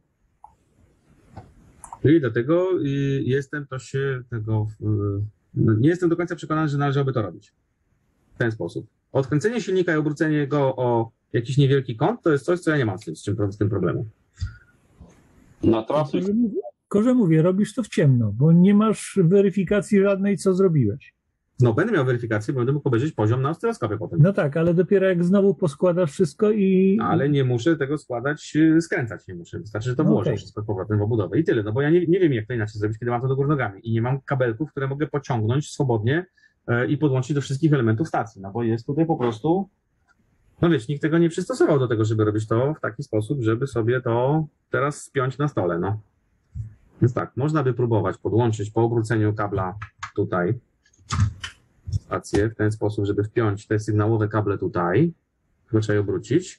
I dlatego y, jestem to się tego. y, no, Nie jestem do końca przekonany, że należałoby to robić w ten sposób. Odkręcenie silnika i obrócenie go o jakiś niewielki kąt to jest coś, co ja nie mam z tym, z czym, z tym problemu. Na trasy Tylko, że mówię- Tylko, że mówię, robisz to w ciemno, bo nie masz weryfikacji żadnej, co zrobiłeś. No, będę miał weryfikację, bo będę mógł obejrzeć poziom na oscyloskopie potem. No tak, ale dopiero jak znowu poskładasz wszystko i... Ale nie muszę tego składać, y, skręcać nie muszę. Wystarczy, że to No włożę okej. wszystko z powrotem w obudowę i tyle. No bo ja nie, nie wiem, jak to inaczej zrobić, kiedy mam to do góry nogami i nie mam kabelków, które mogę pociągnąć swobodnie e, i podłączyć do wszystkich elementów stacji. No bo jest tutaj po prostu, no wiesz, nikt tego nie przystosował do tego, żeby robić to w taki sposób, żeby sobie to teraz spiąć na stole, no. Więc tak, można by próbować podłączyć po obróceniu kabla tutaj stację w ten sposób, żeby wpiąć te sygnałowe kable tutaj. Tylko trzeba je obrócić.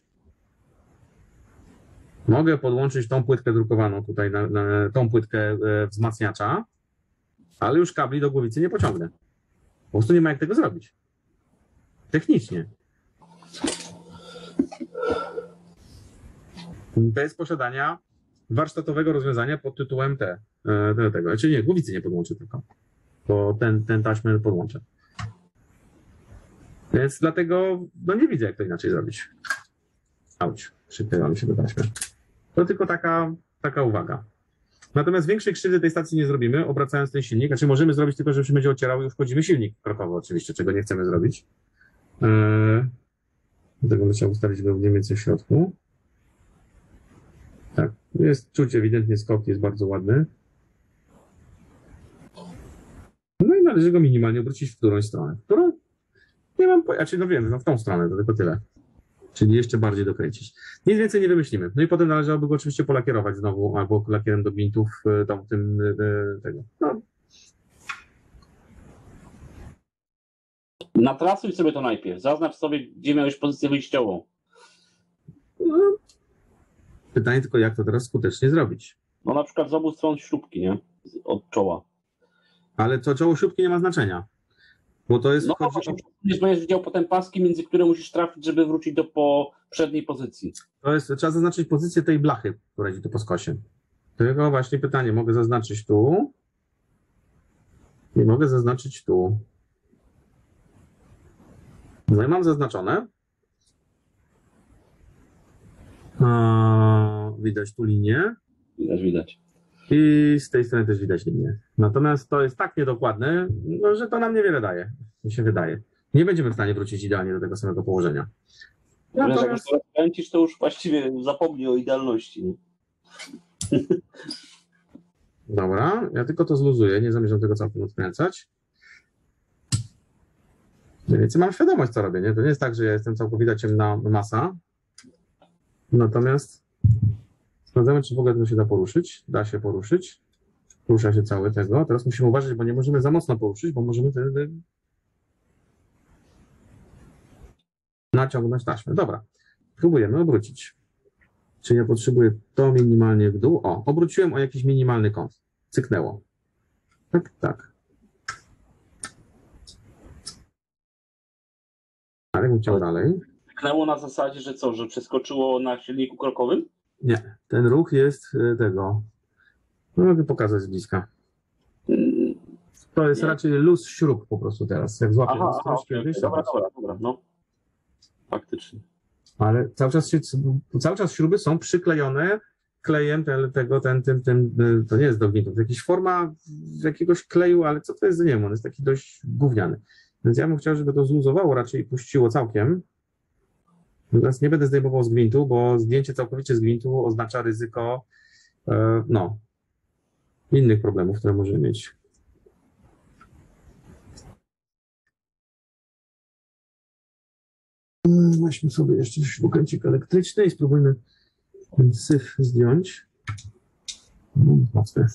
Mogę podłączyć tą płytkę drukowaną tutaj, na, na tą płytkę e, wzmacniacza, ale już kabli do głowicy nie pociągnę. Po prostu nie ma jak tego zrobić. Technicznie. Bez posiadania warsztatowego rozwiązania pod tytułem T. E, te- tego. Znaczy nie, głowicy nie podłączę tylko, bo ten, ten taśmę podłączę. Więc dlatego no nie widzę, jak to inaczej zrobić. Auć, przypyla mi się do taśmy. To tylko taka, taka uwaga. Natomiast większej krzywdy tej stacji nie zrobimy, obracając ten silnik. Znaczy możemy zrobić tylko, że już będzie ocierał i uszkodzimy silnik krokowo oczywiście, czego nie chcemy zrobić. Eee, dlatego trzeba ustawić go mniej więcej w środku. Tak, jest czuć ewidentnie skok, jest bardzo ładny. No i należy go minimalnie obrócić w którąś stronę. W którą? Nie mam pojęcia, znaczy no wiem, no w tą stronę, to tylko tyle. Czyli jeszcze bardziej dokręcić. Nic więcej nie wymyślimy. No i potem należałoby go oczywiście polakierować znowu, albo lakierem do gwintów, e, tam tym e, tego. No, natrasuj sobie to najpierw. Zaznacz sobie, gdzie miałeś pozycję wyjściową. no. Pytanie tylko, jak to teraz skutecznie zrobić. No na przykład z obu stron śrubki, nie? Z- Od czoła. Ale to czoło śrubki nie ma znaczenia. Bo to jest. No chodzi właśnie, o, będziesz będziesz widział potem paski, między które musisz trafić, żeby wrócić do poprzedniej pozycji. to jest, trzeba zaznaczyć pozycję tej blachy, która idzie tu po skosie. Tylko właśnie pytanie, mogę zaznaczyć tu. I mogę zaznaczyć tu. No i mam zaznaczone. A, widać tu linię. Widać, widać. I z tej strony też widać linię. Natomiast to jest tak niedokładne, no, że to nam niewiele daje, mi się wydaje. Nie będziemy w stanie wrócić idealnie do tego samego położenia. Natomiast jak już Natomiast, teraz kręcisz, to już właściwie zapomnij o idealności. Nie? dobra, ja tylko to zluzuję, nie zamierzam tego całkiem odkręcać. Mniej więcej mam świadomość, co robię, nie? To nie jest tak, że ja jestem całkowita ciemna masa. Natomiast sprawdzamy, czy w ogóle to się da poruszyć. Da się poruszyć. Porusza się cały tego. Teraz musimy uważać, bo nie możemy za mocno poruszyć, bo możemy wtedy naciągnąć taśmę. Dobra. Próbujemy obrócić. Czy ja potrzebuję to minimalnie w dół? O, obróciłem o jakiś minimalny kąt. Cyknęło. Tak, tak. bym chciał dalej. Kliknęło na zasadzie, że co, że przeskoczyło na silniku krokowym? Nie, ten ruch jest y, tego. No mogę pokazać z bliska. Mm, To jest Nie. raczej luz śrub po prostu teraz. Jak złapię Aha, luz aha troszkę, okay, wiesz, okay. Dobra, zobacz. dobra, dobra, no. Faktycznie. Ale cały czas, się, cały czas śruby są przyklejone klejem ten, tego, ten, ten, ten, to nie jest do gwintów, jakaś forma jakiegoś kleju, ale co to jest, nie wiem, on jest taki dość gówniany. Więc ja bym chciał, żeby to zluzowało raczej i puściło całkiem. Teraz nie będę zdejmował z gwintu, bo zdjęcie całkowicie z gwintu oznacza ryzyko, e, no, innych problemów, które możemy mieć. Weźmy sobie jeszcze śrubokręcik elektryczny i spróbujmy ten syf zdjąć. No, mocne.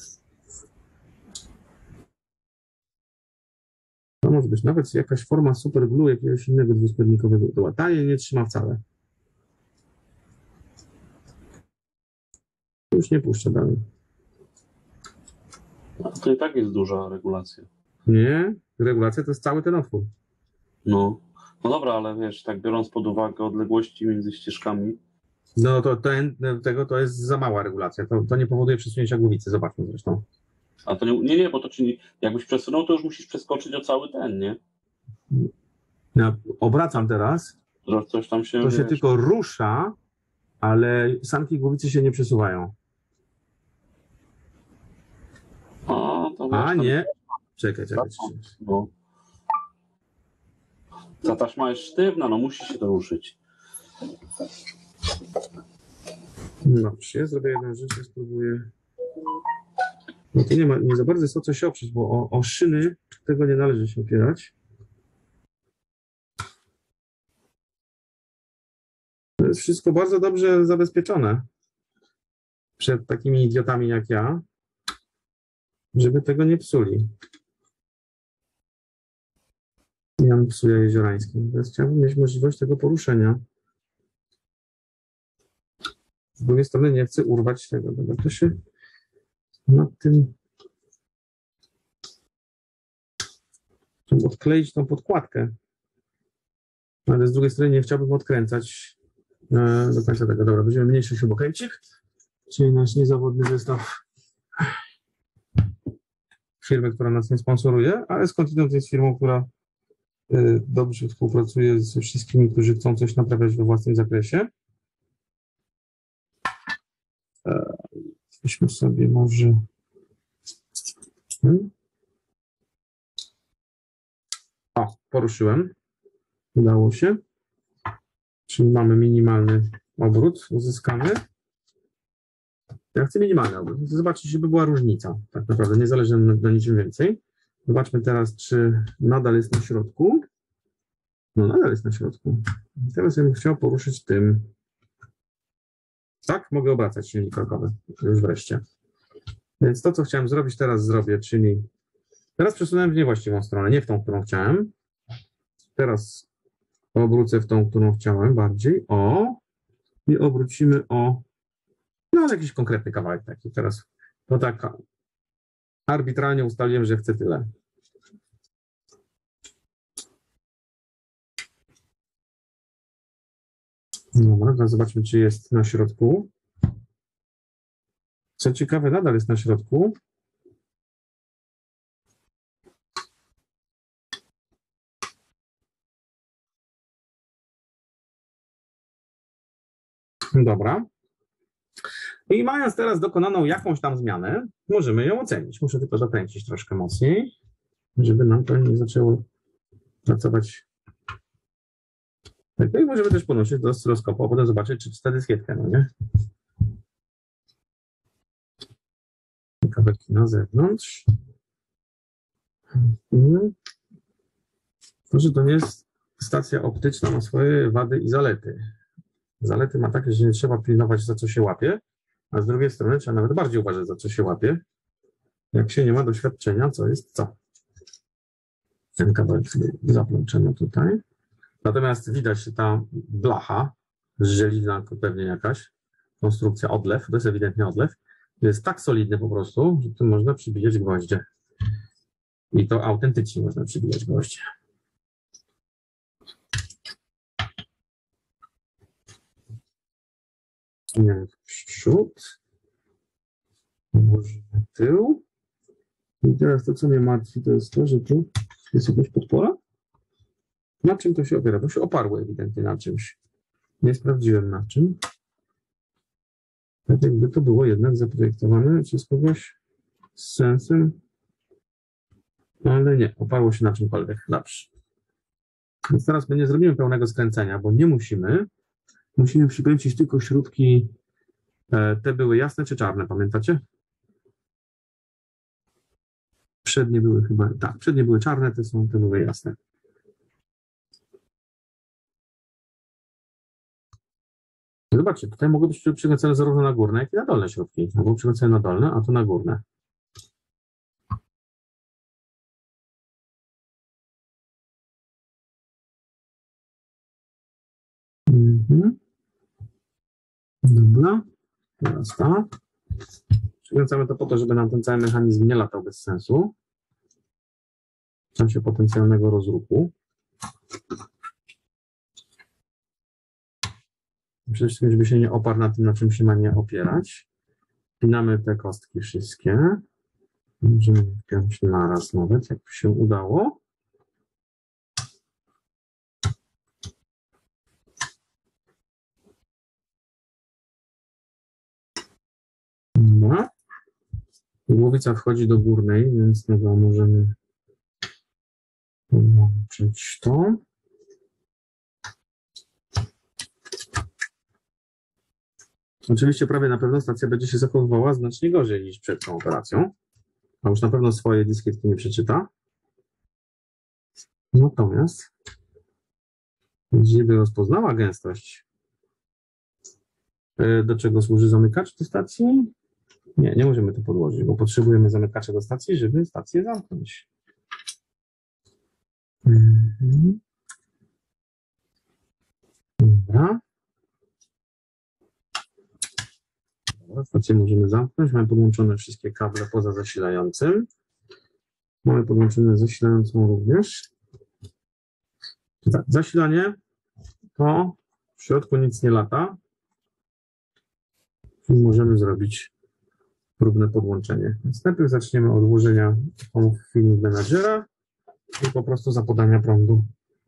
To może być nawet jakaś forma super glue jakiegoś innego dwuskładnikowego. To łatanie nie trzyma wcale. Już nie puszczę dalej. To i tak jest duża regulacja. Nie, regulacja to jest cały ten otwór. No. No dobra, ale wiesz, tak biorąc pod uwagę odległości między ścieżkami. No to ten, tego to jest za mała regulacja. To, to nie powoduje przesunięcia głowicy. Zobaczmy zresztą. A to nie, nie, nie, bo to czyli jakbyś przesunął, to już musisz przeskoczyć o cały ten, nie? Ja obracam teraz. Że coś tam się. To się wiesz, tylko rusza, ale sanki głowicy się nie przesuwają. A, to A wiesz, tam- nie. Czekaj, czekaj. czekaj. No. Ta taśma jest sztywna, no musi się to ruszyć. Dobrze, ja zrobię jedną rzecz, ja spróbuję. No to nie ma, nie za bardzo jest o co się oprzeć, bo o, o szyny tego nie należy się opierać. To jest wszystko bardzo dobrze zabezpieczone przed takimi idiotami jak ja, żeby tego nie psuli. Jan Psuja Jeziorański. Więc chciałbym mieć możliwość tego poruszenia. Z drugiej strony nie chcę urwać tego. Dobra, to się nad tym chcę odkleić tą podkładkę. Ale z drugiej strony nie chciałbym odkręcać e, do końca tego. Dobra, będziemy mniejszy śrubokręcik, czyli nasz niezawodny zestaw firmy, która nas nie sponsoruje, ale skądinąd jest firmą, która y, dobrze współpracuje ze wszystkimi, którzy chcą coś naprawiać we własnym zakresie. E, weźmy sobie może hmm? O, poruszyłem. Udało się. Czyli mamy minimalny obrót uzyskany. Ja chcę minimalny obrót. Chcę zobaczyć, żeby była różnica. Tak naprawdę, nie zależy na, na niczym więcej. Zobaczmy teraz, czy nadal jest na środku. No, nadal jest na środku. I teraz ja bym chciał poruszyć tym. Tak, mogę obracać silnik krokowy. Już wreszcie. Więc to, co chciałem zrobić, teraz zrobię, czyli teraz przesunąłem w niewłaściwą stronę, nie w tą, którą chciałem. Teraz obrócę w tą, którą chciałem bardziej. O! I obrócimy o no, jakiś konkretny kawałek taki. Teraz to tak arbitralnie ustaliłem, że chcę tyle. Dobra, teraz zobaczmy, czy jest na środku. Co ciekawe, nadal jest na środku. Dobra. I mając teraz dokonaną jakąś tam zmianę, możemy ją ocenić. Muszę tylko dokręcić troszkę mocniej, żeby nam to nie zaczęło pracować. Tak, no i możemy też podnosić do oscyloskopu, a potem zobaczyć, czy czyta dyskietkę, no nie? Kabelki na zewnątrz. To, że to nie jest stacja optyczna, ma swoje wady i zalety. Zalety ma takie, że nie trzeba pilnować, za co się łapie, a z drugiej strony trzeba nawet bardziej uważać, za co się łapie, jak się nie ma doświadczenia, co jest co. Ten kawałek sobie zaplączemy tutaj. Natomiast widać ta blacha, żelizna pewnie jakaś, konstrukcja odlew, to jest ewidentnie odlew, jest tak solidny po prostu, że tu można przybijać gwoździe. I to autentycznie można przybijać gwoździe. Nie, w przód. Może w tył. I teraz to, co mnie martwi, to jest to, że tu jest jakaś podpora. Na czym to się opiera? To się oparło ewidentnie na czymś. Nie sprawdziłem na czym. Tak jakby to było jednak zaprojektowane przez kogoś z sensem. Ale nie, oparło się na czymkolwiek. Dobrze. Więc teraz my nie zrobimy pełnego skręcenia, bo nie musimy. Musimy przykręcić tylko śrubki. Te były jasne czy czarne, pamiętacie? Przednie były chyba, tak, przednie były czarne, te są, te były jasne. Zobaczcie, tutaj mogą być przykręcone zarówno na górne, jak i na dolne śrubki. Mogą przykręcone na dolne, a to na górne. Mhm. Dobra, teraz tak. Przykręcamy to po to, żeby nam ten cały mechanizm nie latał bez sensu. W sensie potencjalnego rozruchu. Przede wszystkim, żeby się nie oparł na tym, na czym się ma nie opierać. Pinamy te kostki wszystkie. Możemy wpiąć naraz nawet, jak się udało. Dobra. Głowica wchodzi do górnej, więc chyba możemy połączyć to. Oczywiście prawie na pewno stacja będzie się zachowywała znacznie gorzej niż przed tą operacją, a już na pewno swoje dyskietki nie przeczyta. Natomiast gdyby rozpoznała gęstość, do czego służy zamykacz do stacji? Nie, nie możemy to podłożyć, bo potrzebujemy zamykacza do stacji, żeby stację zamknąć. Mhm. Dobra. Dobra, stację możemy zamknąć. Mamy podłączone wszystkie kable poza zasilającym. Mamy podłączone zasilającą również. Tak, zasilanie to w środku nic nie lata. I możemy zrobić próbne podłączenie. Więc najpierw zaczniemy od włożenia filmu menadżera i po prostu zapodania prądu.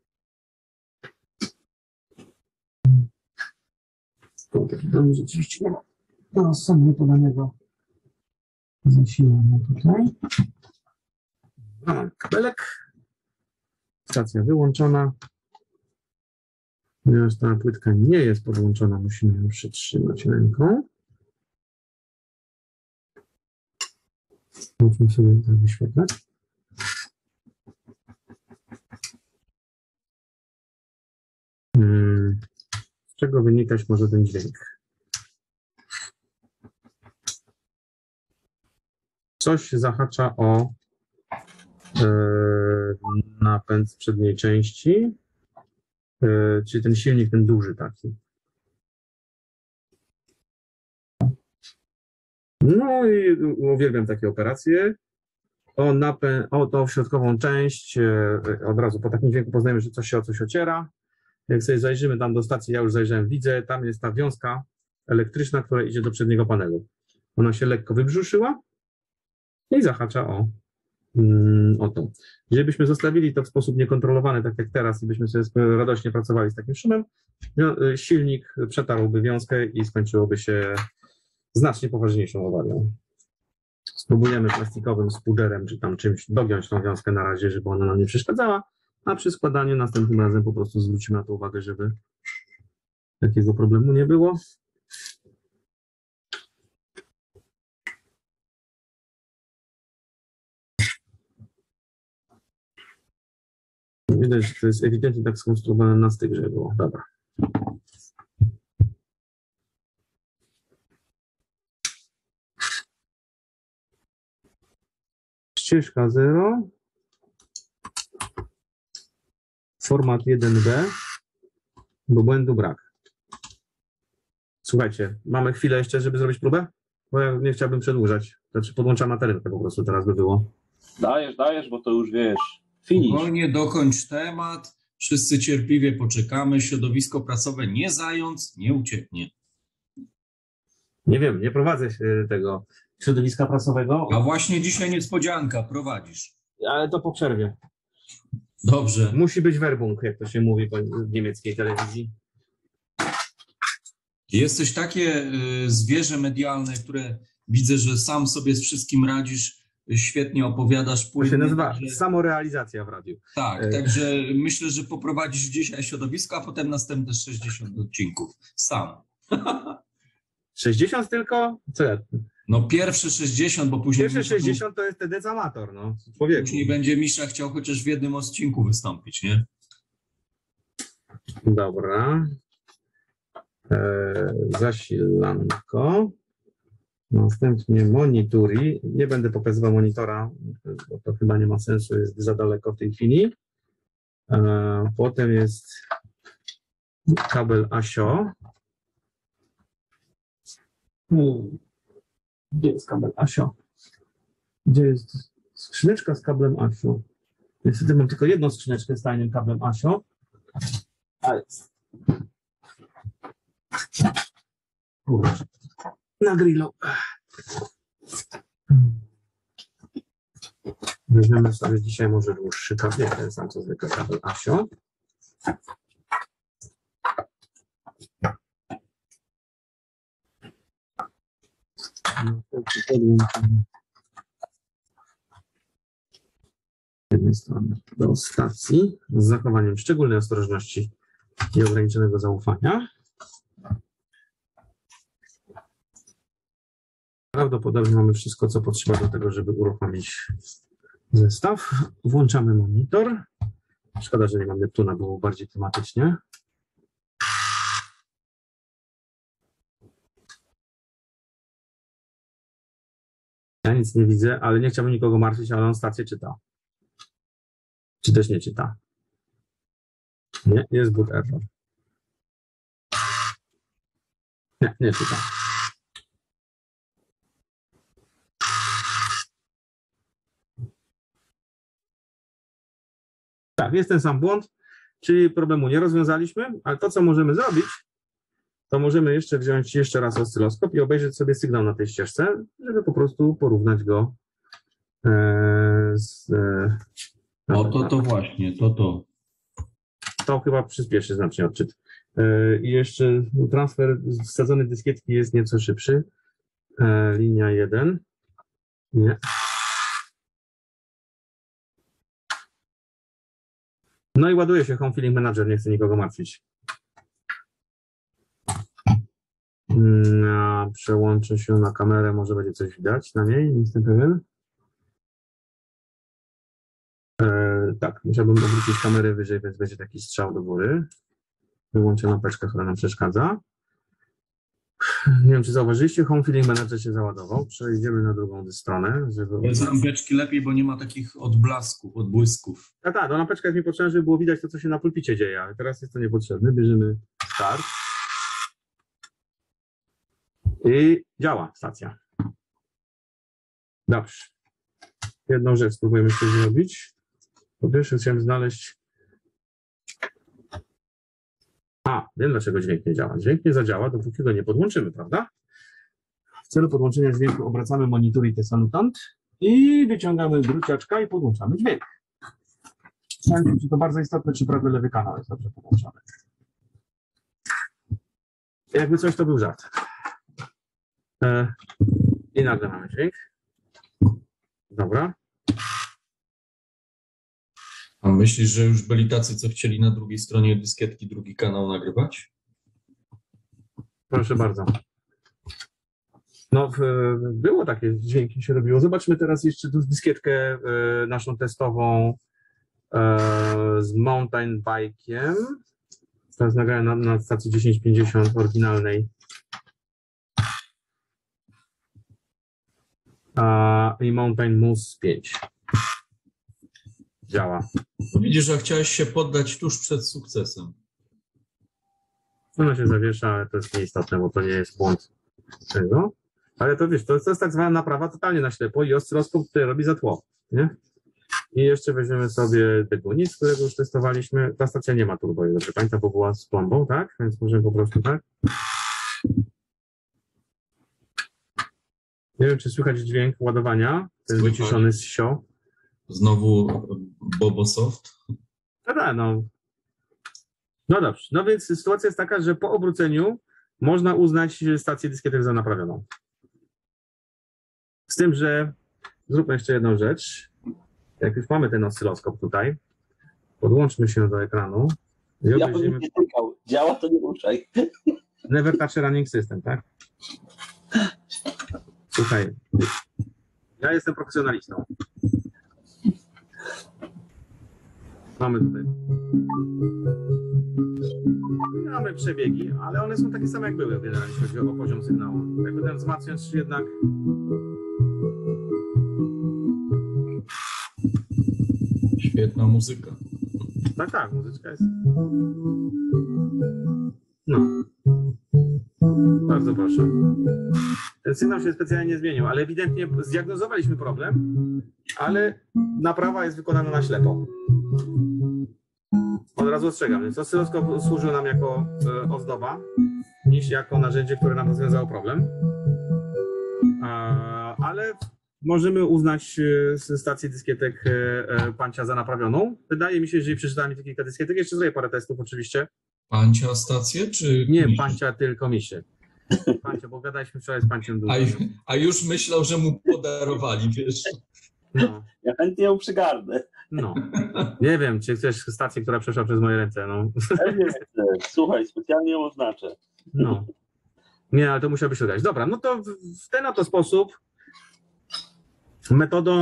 Tam rzeczywiście nie ma rozsądnie podanego zasilania tutaj. Mam kabelek. Stacja wyłączona. Ponieważ ta płytka nie jest podłączona, musimy ją przytrzymać ręką. Musimy sobie tak wyświetlać. Hmm. Z czego wynikać może ten dźwięk? Coś zahacza o e, napęd przedniej części, e, czyli ten silnik, ten duży taki. No i uwielbiam takie operacje. O, napę- o tą środkową część, e, od razu po takim dźwięku poznajemy, że coś się o coś ociera. Jak sobie zajrzymy tam do stacji, ja już zajrzałem, widzę, tam jest ta wiązka elektryczna, która idzie do przedniego panelu. Ona się lekko wybrzuszyła i zahacza o, mm, o to. Jeżeli byśmy zostawili to w sposób niekontrolowany, tak jak teraz, i byśmy sobie radośnie pracowali z takim szumem, no, silnik przetarłby wiązkę i skończyłoby się znacznie poważniejszą awarią. Spróbujemy plastikowym spuderem, czy tam czymś dogiąć tą wiązkę na razie, żeby ona nam nie przeszkadzała, a przy składaniu następnym razem po prostu zwrócimy na to uwagę, żeby takiego problemu nie było. Widać, że to jest ewidentnie tak skonstruowane na styk, żeby było. Dobra. Ścieżka zero. Format jeden B, bo błędu brak. Słuchajcie, mamy chwilę jeszcze, żeby zrobić próbę? Bo ja nie chciałbym przedłużać. Znaczy podłączam na taryfę po prostu teraz by było. Dajesz, dajesz, bo to już wiesz. Finish. Spokojnie, dokończ temat. Wszyscy cierpliwie poczekamy. Środowisko prasowe nie zając, nie ucieknie. Nie wiem, nie prowadzę się tego środowiska prasowego, A właśnie dzisiaj niespodzianka, prowadzisz. ale to po przerwie. Dobrze. Musi być Werbung, jak to się mówi po niemieckiej telewizji. Jesteś takie y, zwierzę medialne, które widzę, że sam sobie z wszystkim radzisz, świetnie opowiadasz. To płynnie, się nazywa także- samorealizacja w radiu. Tak, E. także myślę, że poprowadzisz dzisiaj środowisko, a potem następne sześćdziesiąt odcinków. Sam. sześćdziesiąt tylko? Co ja? No pierwsze sześćdziesiąt, bo później, Pierwsze sześćdziesiąt to jest wtedy amator, no. Człowieku. później będzie Misza chciał chociaż w jednym odcinku wystąpić, nie? Dobra. E, zasilanko. Następnie monituri. Nie będę pokazywał monitora, bo to chyba nie ma sensu, jest za daleko w tej chwili. E, potem jest kabel ASIO. Hmm. Gdzie jest kabel ASIO? Gdzie jest skrzyneczka z kablem ASIO? Niestety mam tylko jedną skrzyneczkę z tajnym kablem ASIO. A jest. Kurczę. Na grillu. Weźmiemy sobie dzisiaj może dłuższy kabel, ten sam co zwykle kabel ASIO. Z jednej strony do stacji z zachowaniem szczególnej ostrożności i ograniczonego zaufania. Prawdopodobnie mamy wszystko, co potrzeba do tego, żeby uruchomić zestaw. Włączamy monitor. Szkoda, że nie mam Neptuna, było bardziej tematycznie. Ja nic nie widzę, ale nie chciałbym nikogo martwić, ale on stację czyta. Czy też nie czyta? Nie, jest boot error. Nie, nie czyta. Tak, jest ten sam błąd, czyli problemu nie rozwiązaliśmy, ale to, co możemy zrobić, to możemy jeszcze wziąć jeszcze raz oscyloskop i obejrzeć sobie sygnał na tej ścieżce, żeby po prostu porównać go e, z... E, O, to, to właśnie, to, to. To chyba przyspieszy znacznie odczyt. E, I jeszcze transfer wsadzonej dyskietki jest nieco szybszy. E, linia jeden. Nie. No i ładuje się Home Feeling Manager, nie chcę nikogo martwić. No, przełączę się na kamerę, może będzie coś widać na niej, nie jestem pewien. E, tak, musiałbym obrócić kamerę wyżej, więc będzie taki strzał do góry. Wyłączę lampeczkę, która nam przeszkadza. Nie wiem, czy zauważyliście, Home Feeling Manager się załadował. Przejdziemy na drugą stronę. Żeby... Bez lampeczki lepiej, bo nie ma takich odblasków, odbłysków. A tak, no lampeczka jest mi potrzebna, żeby było widać to, co się na pulpicie dzieje, ale teraz jest to niepotrzebne. Bierzemy start. I działa stacja. Dobrze. Jedną rzecz spróbujemy jeszcze zrobić. Po pierwsze chciałem znaleźć... A, wiem dlaczego dźwięk nie działa. Dźwięk nie zadziała, dopóki go nie podłączymy, prawda? W celu podłączenia dźwięku obracamy monitor i salutant i wyciągamy druciaczka i podłączamy dźwięk. Czy to bardzo istotne, czy prawy lewy kanał jest dobrze podłączony. Jakby coś, to był żart. E, I nagle mamy dźwięk. Dobra. A myślisz, że już byli tacy, co chcieli na drugiej stronie dyskietki drugi kanał nagrywać? Proszę bardzo. No, w, było takie dźwięki się robiło. Zobaczmy teraz jeszcze tu dyskietkę e, naszą testową e, z mountain bike'iem. Teraz nagrałem na, na stacji tysiąc pięćdziesiąt oryginalnej. A, i Mountain Moose pięć. Działa. No widzisz, że chciałeś się poddać tuż przed sukcesem. Ona się zawiesza, ale to jest nieistotne, bo to nie jest błąd tego. Ale to wiesz, to, to jest tak zwana naprawa totalnie na ślepo i oscyloskop tutaj robi za tło, nie? I jeszcze weźmiemy sobie degunis, którego już testowaliśmy. Ta stacja nie ma turbo, dobrze pamiętam, bo była z plombą, tak? Więc możemy po prostu tak. Nie wiem, czy słychać dźwięk ładowania. To jest Słychać. wyciszony z S I O. Znowu Bobosoft. No tak, no. No dobrze. No więc sytuacja jest taka, że po obróceniu można uznać stację dyskietek za naprawioną. Z tym, że zróbmy jeszcze jedną rzecz. Jak już mamy ten oscyloskop tutaj, podłączmy się do ekranu i Ja bym obejrzymy nie tykał. Działa, to nie ruszaj. Never Touch Running System, tak? Słuchaj, ja jestem profesjonalistą. Mamy tutaj. Mamy przebiegi, ale one są takie same jak były, generalnie jeśli chodzi o poziom sygnału. Jakby ten wzmacniacz jednak. Świetna muzyka. Tak, tak, muzyczka jest. No. Bardzo proszę. Ten sygnał się specjalnie nie zmienił, ale ewidentnie zdiagnozowaliśmy problem, ale naprawa jest wykonana na ślepo. Od razu ostrzegam, więc oscyloskop służył nam jako e, ozdoba, niż jako narzędzie, które nam rozwiązało problem. E, ale możemy uznać e, stację dyskietek e, e, Pancia za naprawioną. Wydaje mi się, że jeżeli przeczytałem mi kilka dyskietek, jeszcze zrobię parę testów oczywiście. Pancia stację, czy... Nie Pancia, tylko misie. Pancia, bo gadaliśmy wczoraj z Panciem dużo. A, a już myślał, że mu podarowali, wiesz. No, Ja chętnie ją przygarnę. no. Nie wiem, czy chcesz stację, która przeszła przez moje ręce. No. Pewnie chcę. Słuchaj, specjalnie ją oznaczę. No. Nie, ale to musiałbyś udać. Dobra, no to w w ten oto sposób metodą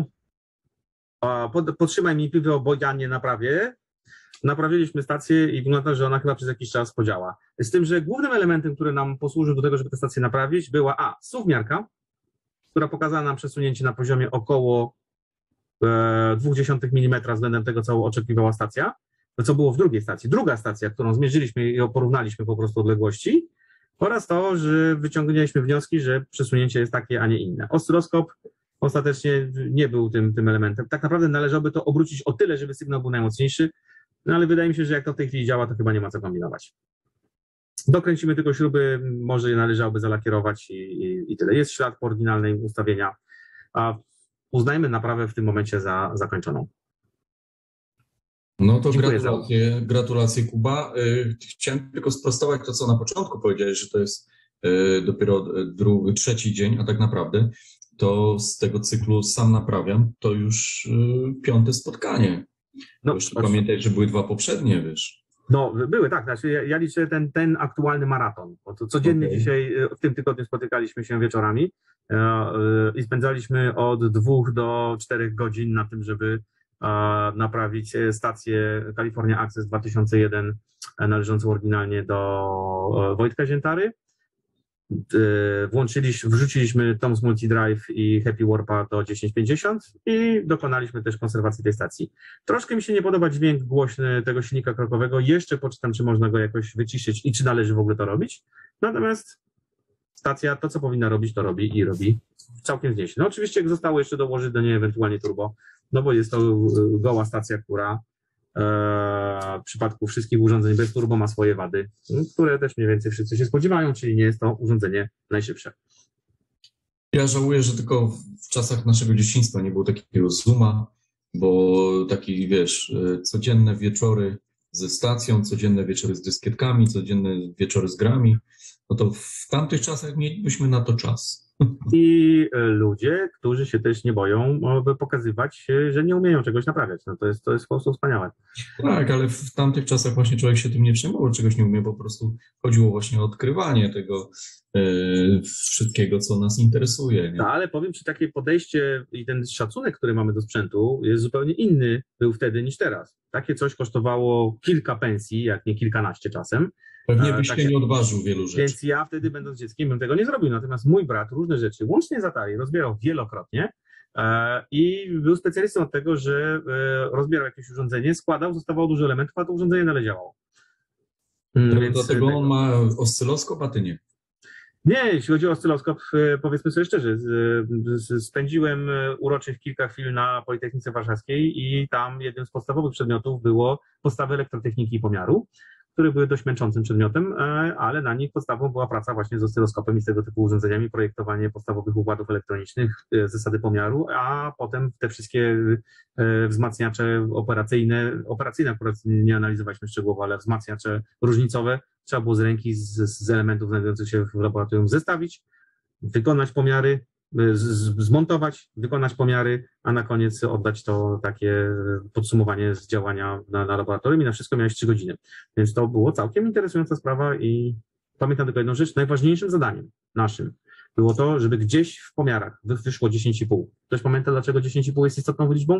a, pod, podtrzymaj mi piwo, bo ja nie naprawię, naprawiliśmy stację i wygląda, że ona chyba przez jakiś czas podziała. Z tym, że głównym elementem, który nam posłużył do tego, żeby tę stację naprawić, była a. suwmiarka, która pokazała nam przesunięcie na poziomie około e, zero przecinek dwa milimetra względem tego, co oczekiwała stacja, to co było w drugiej stacji. Druga stacja, którą zmierzyliśmy i porównaliśmy po prostu odległości, oraz to, że wyciągnęliśmy wnioski, że przesunięcie jest takie, a nie inne. Oscyloskop ostatecznie nie był tym, tym elementem. Tak naprawdę należałoby to obrócić o tyle, żeby sygnał był najmocniejszy, no ale wydaje mi się, że jak to w tej chwili działa, to chyba nie ma co kombinować. Dokręcimy tylko śruby, może je należałoby zalakierować i, i, i tyle. Jest ślad po oryginalnej ustawienia, a uznajmy naprawę w tym momencie za zakończoną. No to Dziękuję gratulacje, gratulacje Kuba. Y, Chciałem tylko sprostować to, co na początku powiedziałeś, że to jest y, dopiero drugi, trzeci dzień, a tak naprawdę to z tego cyklu Sam Naprawiam, to już y, piąte spotkanie. No, Już pamiętaj, że były dwa poprzednie, wiesz. No, były, tak. Znaczy ja, ja liczę ten, ten aktualny maraton. Bo to codziennie Okay. dzisiaj, w tym tygodniu spotykaliśmy się wieczorami e, e, i spędzaliśmy od dwóch do czterech godzin na tym, żeby e, naprawić stację California Access dwa tysiące jeden należącą oryginalnie do e, Wojtka Ziętary. E, włączyliśmy, wrzuciliśmy Tom's Multidrive i Happy Warpa do tysiąc pięćdziesiąt i dokonaliśmy też konserwacji tej stacji. Troszkę mi się nie podoba dźwięk głośny tego silnika krokowego. Jeszcze poczytam, czy można go jakoś wyciszyć i czy należy w ogóle to robić. Natomiast stacja to, co powinna robić, to robi i robi całkiem zniesie. No oczywiście zostało jeszcze dołożyć do niej ewentualnie turbo, no bo jest to goła stacja, która w przypadku wszystkich urządzeń bez turbo ma swoje wady, które też mniej więcej wszyscy się spodziewają, czyli nie jest to urządzenie najszybsze. Ja żałuję, że tylko w czasach naszego dzieciństwa nie było takiego Zooma, bo taki, wiesz, codzienne wieczory ze stacją, codzienne wieczory z dyskietkami, codzienne wieczory z grami, no to w tamtych czasach mielibyśmy na to czas. I ludzie, którzy się też nie boją pokazywać, że nie umieją czegoś naprawiać. No to jest, to jest po prostu wspaniałe. Tak, ale w tamtych czasach właśnie człowiek się tym nie przejmował, czegoś nie umie, po prostu chodziło właśnie o odkrywanie tego e, wszystkiego, co nas interesuje. Nie? No, ale powiem Ci, takie podejście i ten szacunek, który mamy do sprzętu jest zupełnie inny był wtedy niż teraz. Takie coś kosztowało kilka pensji, jak nie kilkanaście czasem. Pewnie byś tak się nie odważył wielu rzeczy. Więc ja wtedy, będąc dzieckiem, bym tego nie zrobił. Natomiast mój brat różne rzeczy, łącznie z Atari, rozbierał wielokrotnie e, i był specjalistą od tego, że e, rozbierał jakieś urządzenie, składał, zostawało dużo elementów, a to urządzenie dalej działało. No, Więc, dlatego on ma oscyloskop, a ty nie. Nie, jeśli chodzi o oscyloskop, powiedzmy sobie szczerze, spędziłem uroczych kilka chwil na Politechnice Warszawskiej i tam jednym z podstawowych przedmiotów było podstawy elektrotechniki i pomiaru. które były dość męczącym przedmiotem, ale na nich podstawą była praca właśnie z oscyloskopem i z tego typu urządzeniami, projektowanie podstawowych układów elektronicznych, zasady pomiaru, a potem te wszystkie wzmacniacze operacyjne, operacyjne akurat nie analizowaliśmy szczegółowo, ale wzmacniacze różnicowe trzeba było z ręki z, z elementów znajdujących się w laboratorium zestawić, wykonać pomiary, z, zmontować, wykonać pomiary, a na koniec oddać to takie podsumowanie z działania na, na laboratorium i na wszystko miałeś trzy godziny. Więc to było całkiem interesująca sprawa i pamiętam tylko jedną rzecz, najważniejszym zadaniem naszym było to, żeby gdzieś w pomiarach wyszło dziesięć i pół. Ktoś pamięta, dlaczego dziesięć i pół jest istotną liczbą?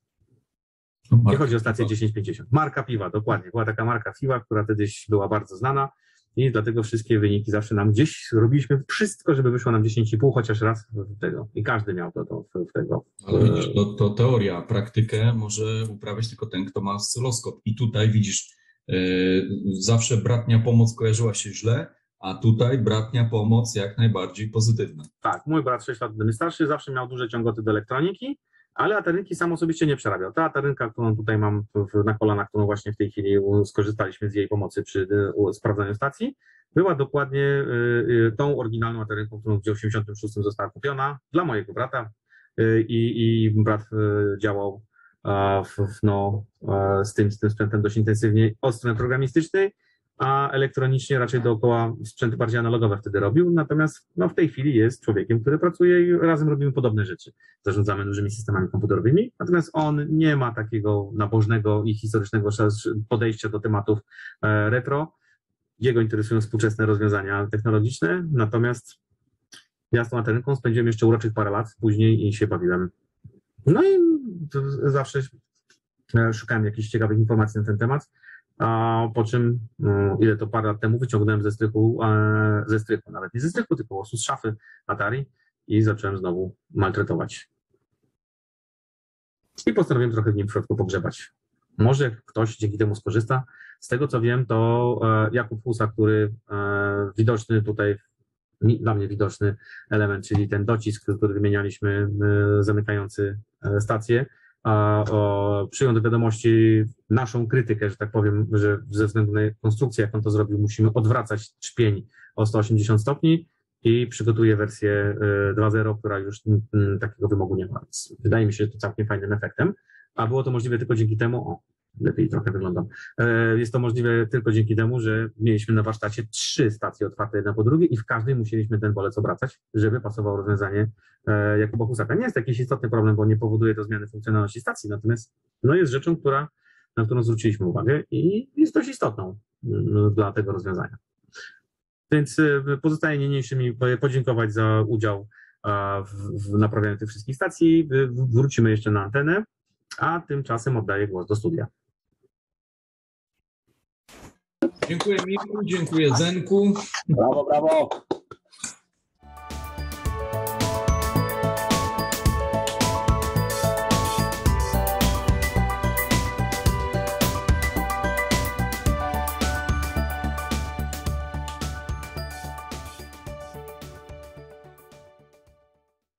Nie chodzi o stację dziesięć pięćdziesiąt. Marka piwa, dokładnie. Była taka marka piwa, która kiedyś była bardzo znana i dlatego wszystkie wyniki zawsze nam gdzieś robiliśmy wszystko, żeby wyszło nam dziesięć i pół, chociaż raz w tego. I każdy miał to, to w tego. Ale widzisz, to, to teoria, praktykę może uprawiać tylko ten, kto ma oscyloskop. I tutaj widzisz, yy, zawsze bratnia pomoc kojarzyła się źle, a tutaj bratnia pomoc jak najbardziej pozytywna. Tak, mój brat sześć lat starszy zawsze miał duże ciągoty do elektroniki, ale atarynki sam osobiście nie przerabiał. Ta atarynka, którą tutaj mam w, na kolanach, którą właśnie w tej chwili skorzystaliśmy z jej pomocy przy y, sprawdzaniu stacji, była dokładnie y, y, tą oryginalną atarynką, którą w dziewięćdziesiątym szóstym została kupiona dla mojego brata y, i brat y, działał y, w, no, y, z, tym, z tym sprzętem dość intensywnie od strony programistycznej, a elektronicznie raczej dookoła sprzęty bardziej analogowe wtedy robił, natomiast no, w tej chwili jest człowiekiem, który pracuje i razem robimy podobne rzeczy. Zarządzamy dużymi systemami komputerowymi, natomiast on nie ma takiego nabożnego i historycznego podejścia do tematów retro. Jego interesują współczesne rozwiązania technologiczne, natomiast ja z tą atarynką spędziłem jeszcze uroczych parę lat później i się bawiłem. No i zawsze szukałem jakichś ciekawych informacji na ten temat. A po czym, no, ile to parę lat temu, wyciągnąłem ze strychu, e, ze strychu, nawet nie ze strychu, tylko po prostu z szafy Atari i zacząłem znowu maltretować. I postanowiłem trochę w nim w środku pogrzebać. Może ktoś dzięki temu skorzysta. Z tego co wiem, to e, Jakub Husa, który e, widoczny tutaj, dla mnie widoczny element, czyli ten docisk, który wymienialiśmy, e, zamykający e, stację, a o, przyjął do wiadomości naszą krytykę, że tak powiem, że ze względu na konstrukcję, jak on to zrobił, musimy odwracać trzpień o sto osiemdziesiąt stopni i przygotuje wersję dwa zero, która już m, takiego wymogu nie ma. Więc wydaje mi się, że to całkiem fajnym efektem, a było to możliwe tylko dzięki temu, o, lepiej trochę wyglądam, e, jest to możliwe tylko dzięki temu, że mieliśmy na warsztacie trzy stacje otwarte jedna po drugiej i w każdej musieliśmy ten bolec obracać, żeby pasowało rozwiązanie e, Jakuba Husaka. Nie jest jakiś istotny problem, bo nie powoduje to zmiany funkcjonalności stacji, natomiast no, jest rzeczą, która, na którą zwróciliśmy uwagę i jest dość istotną m, dla tego rozwiązania. Więc e, pozostaje niniejsze mi podziękować za udział e, w, w naprawianiu tych wszystkich stacji. W, wrócimy jeszcze na antenę, a tymczasem oddaję głos do studia. Dziękuję Miku, dziękuję Zenku. Brawo, brawo.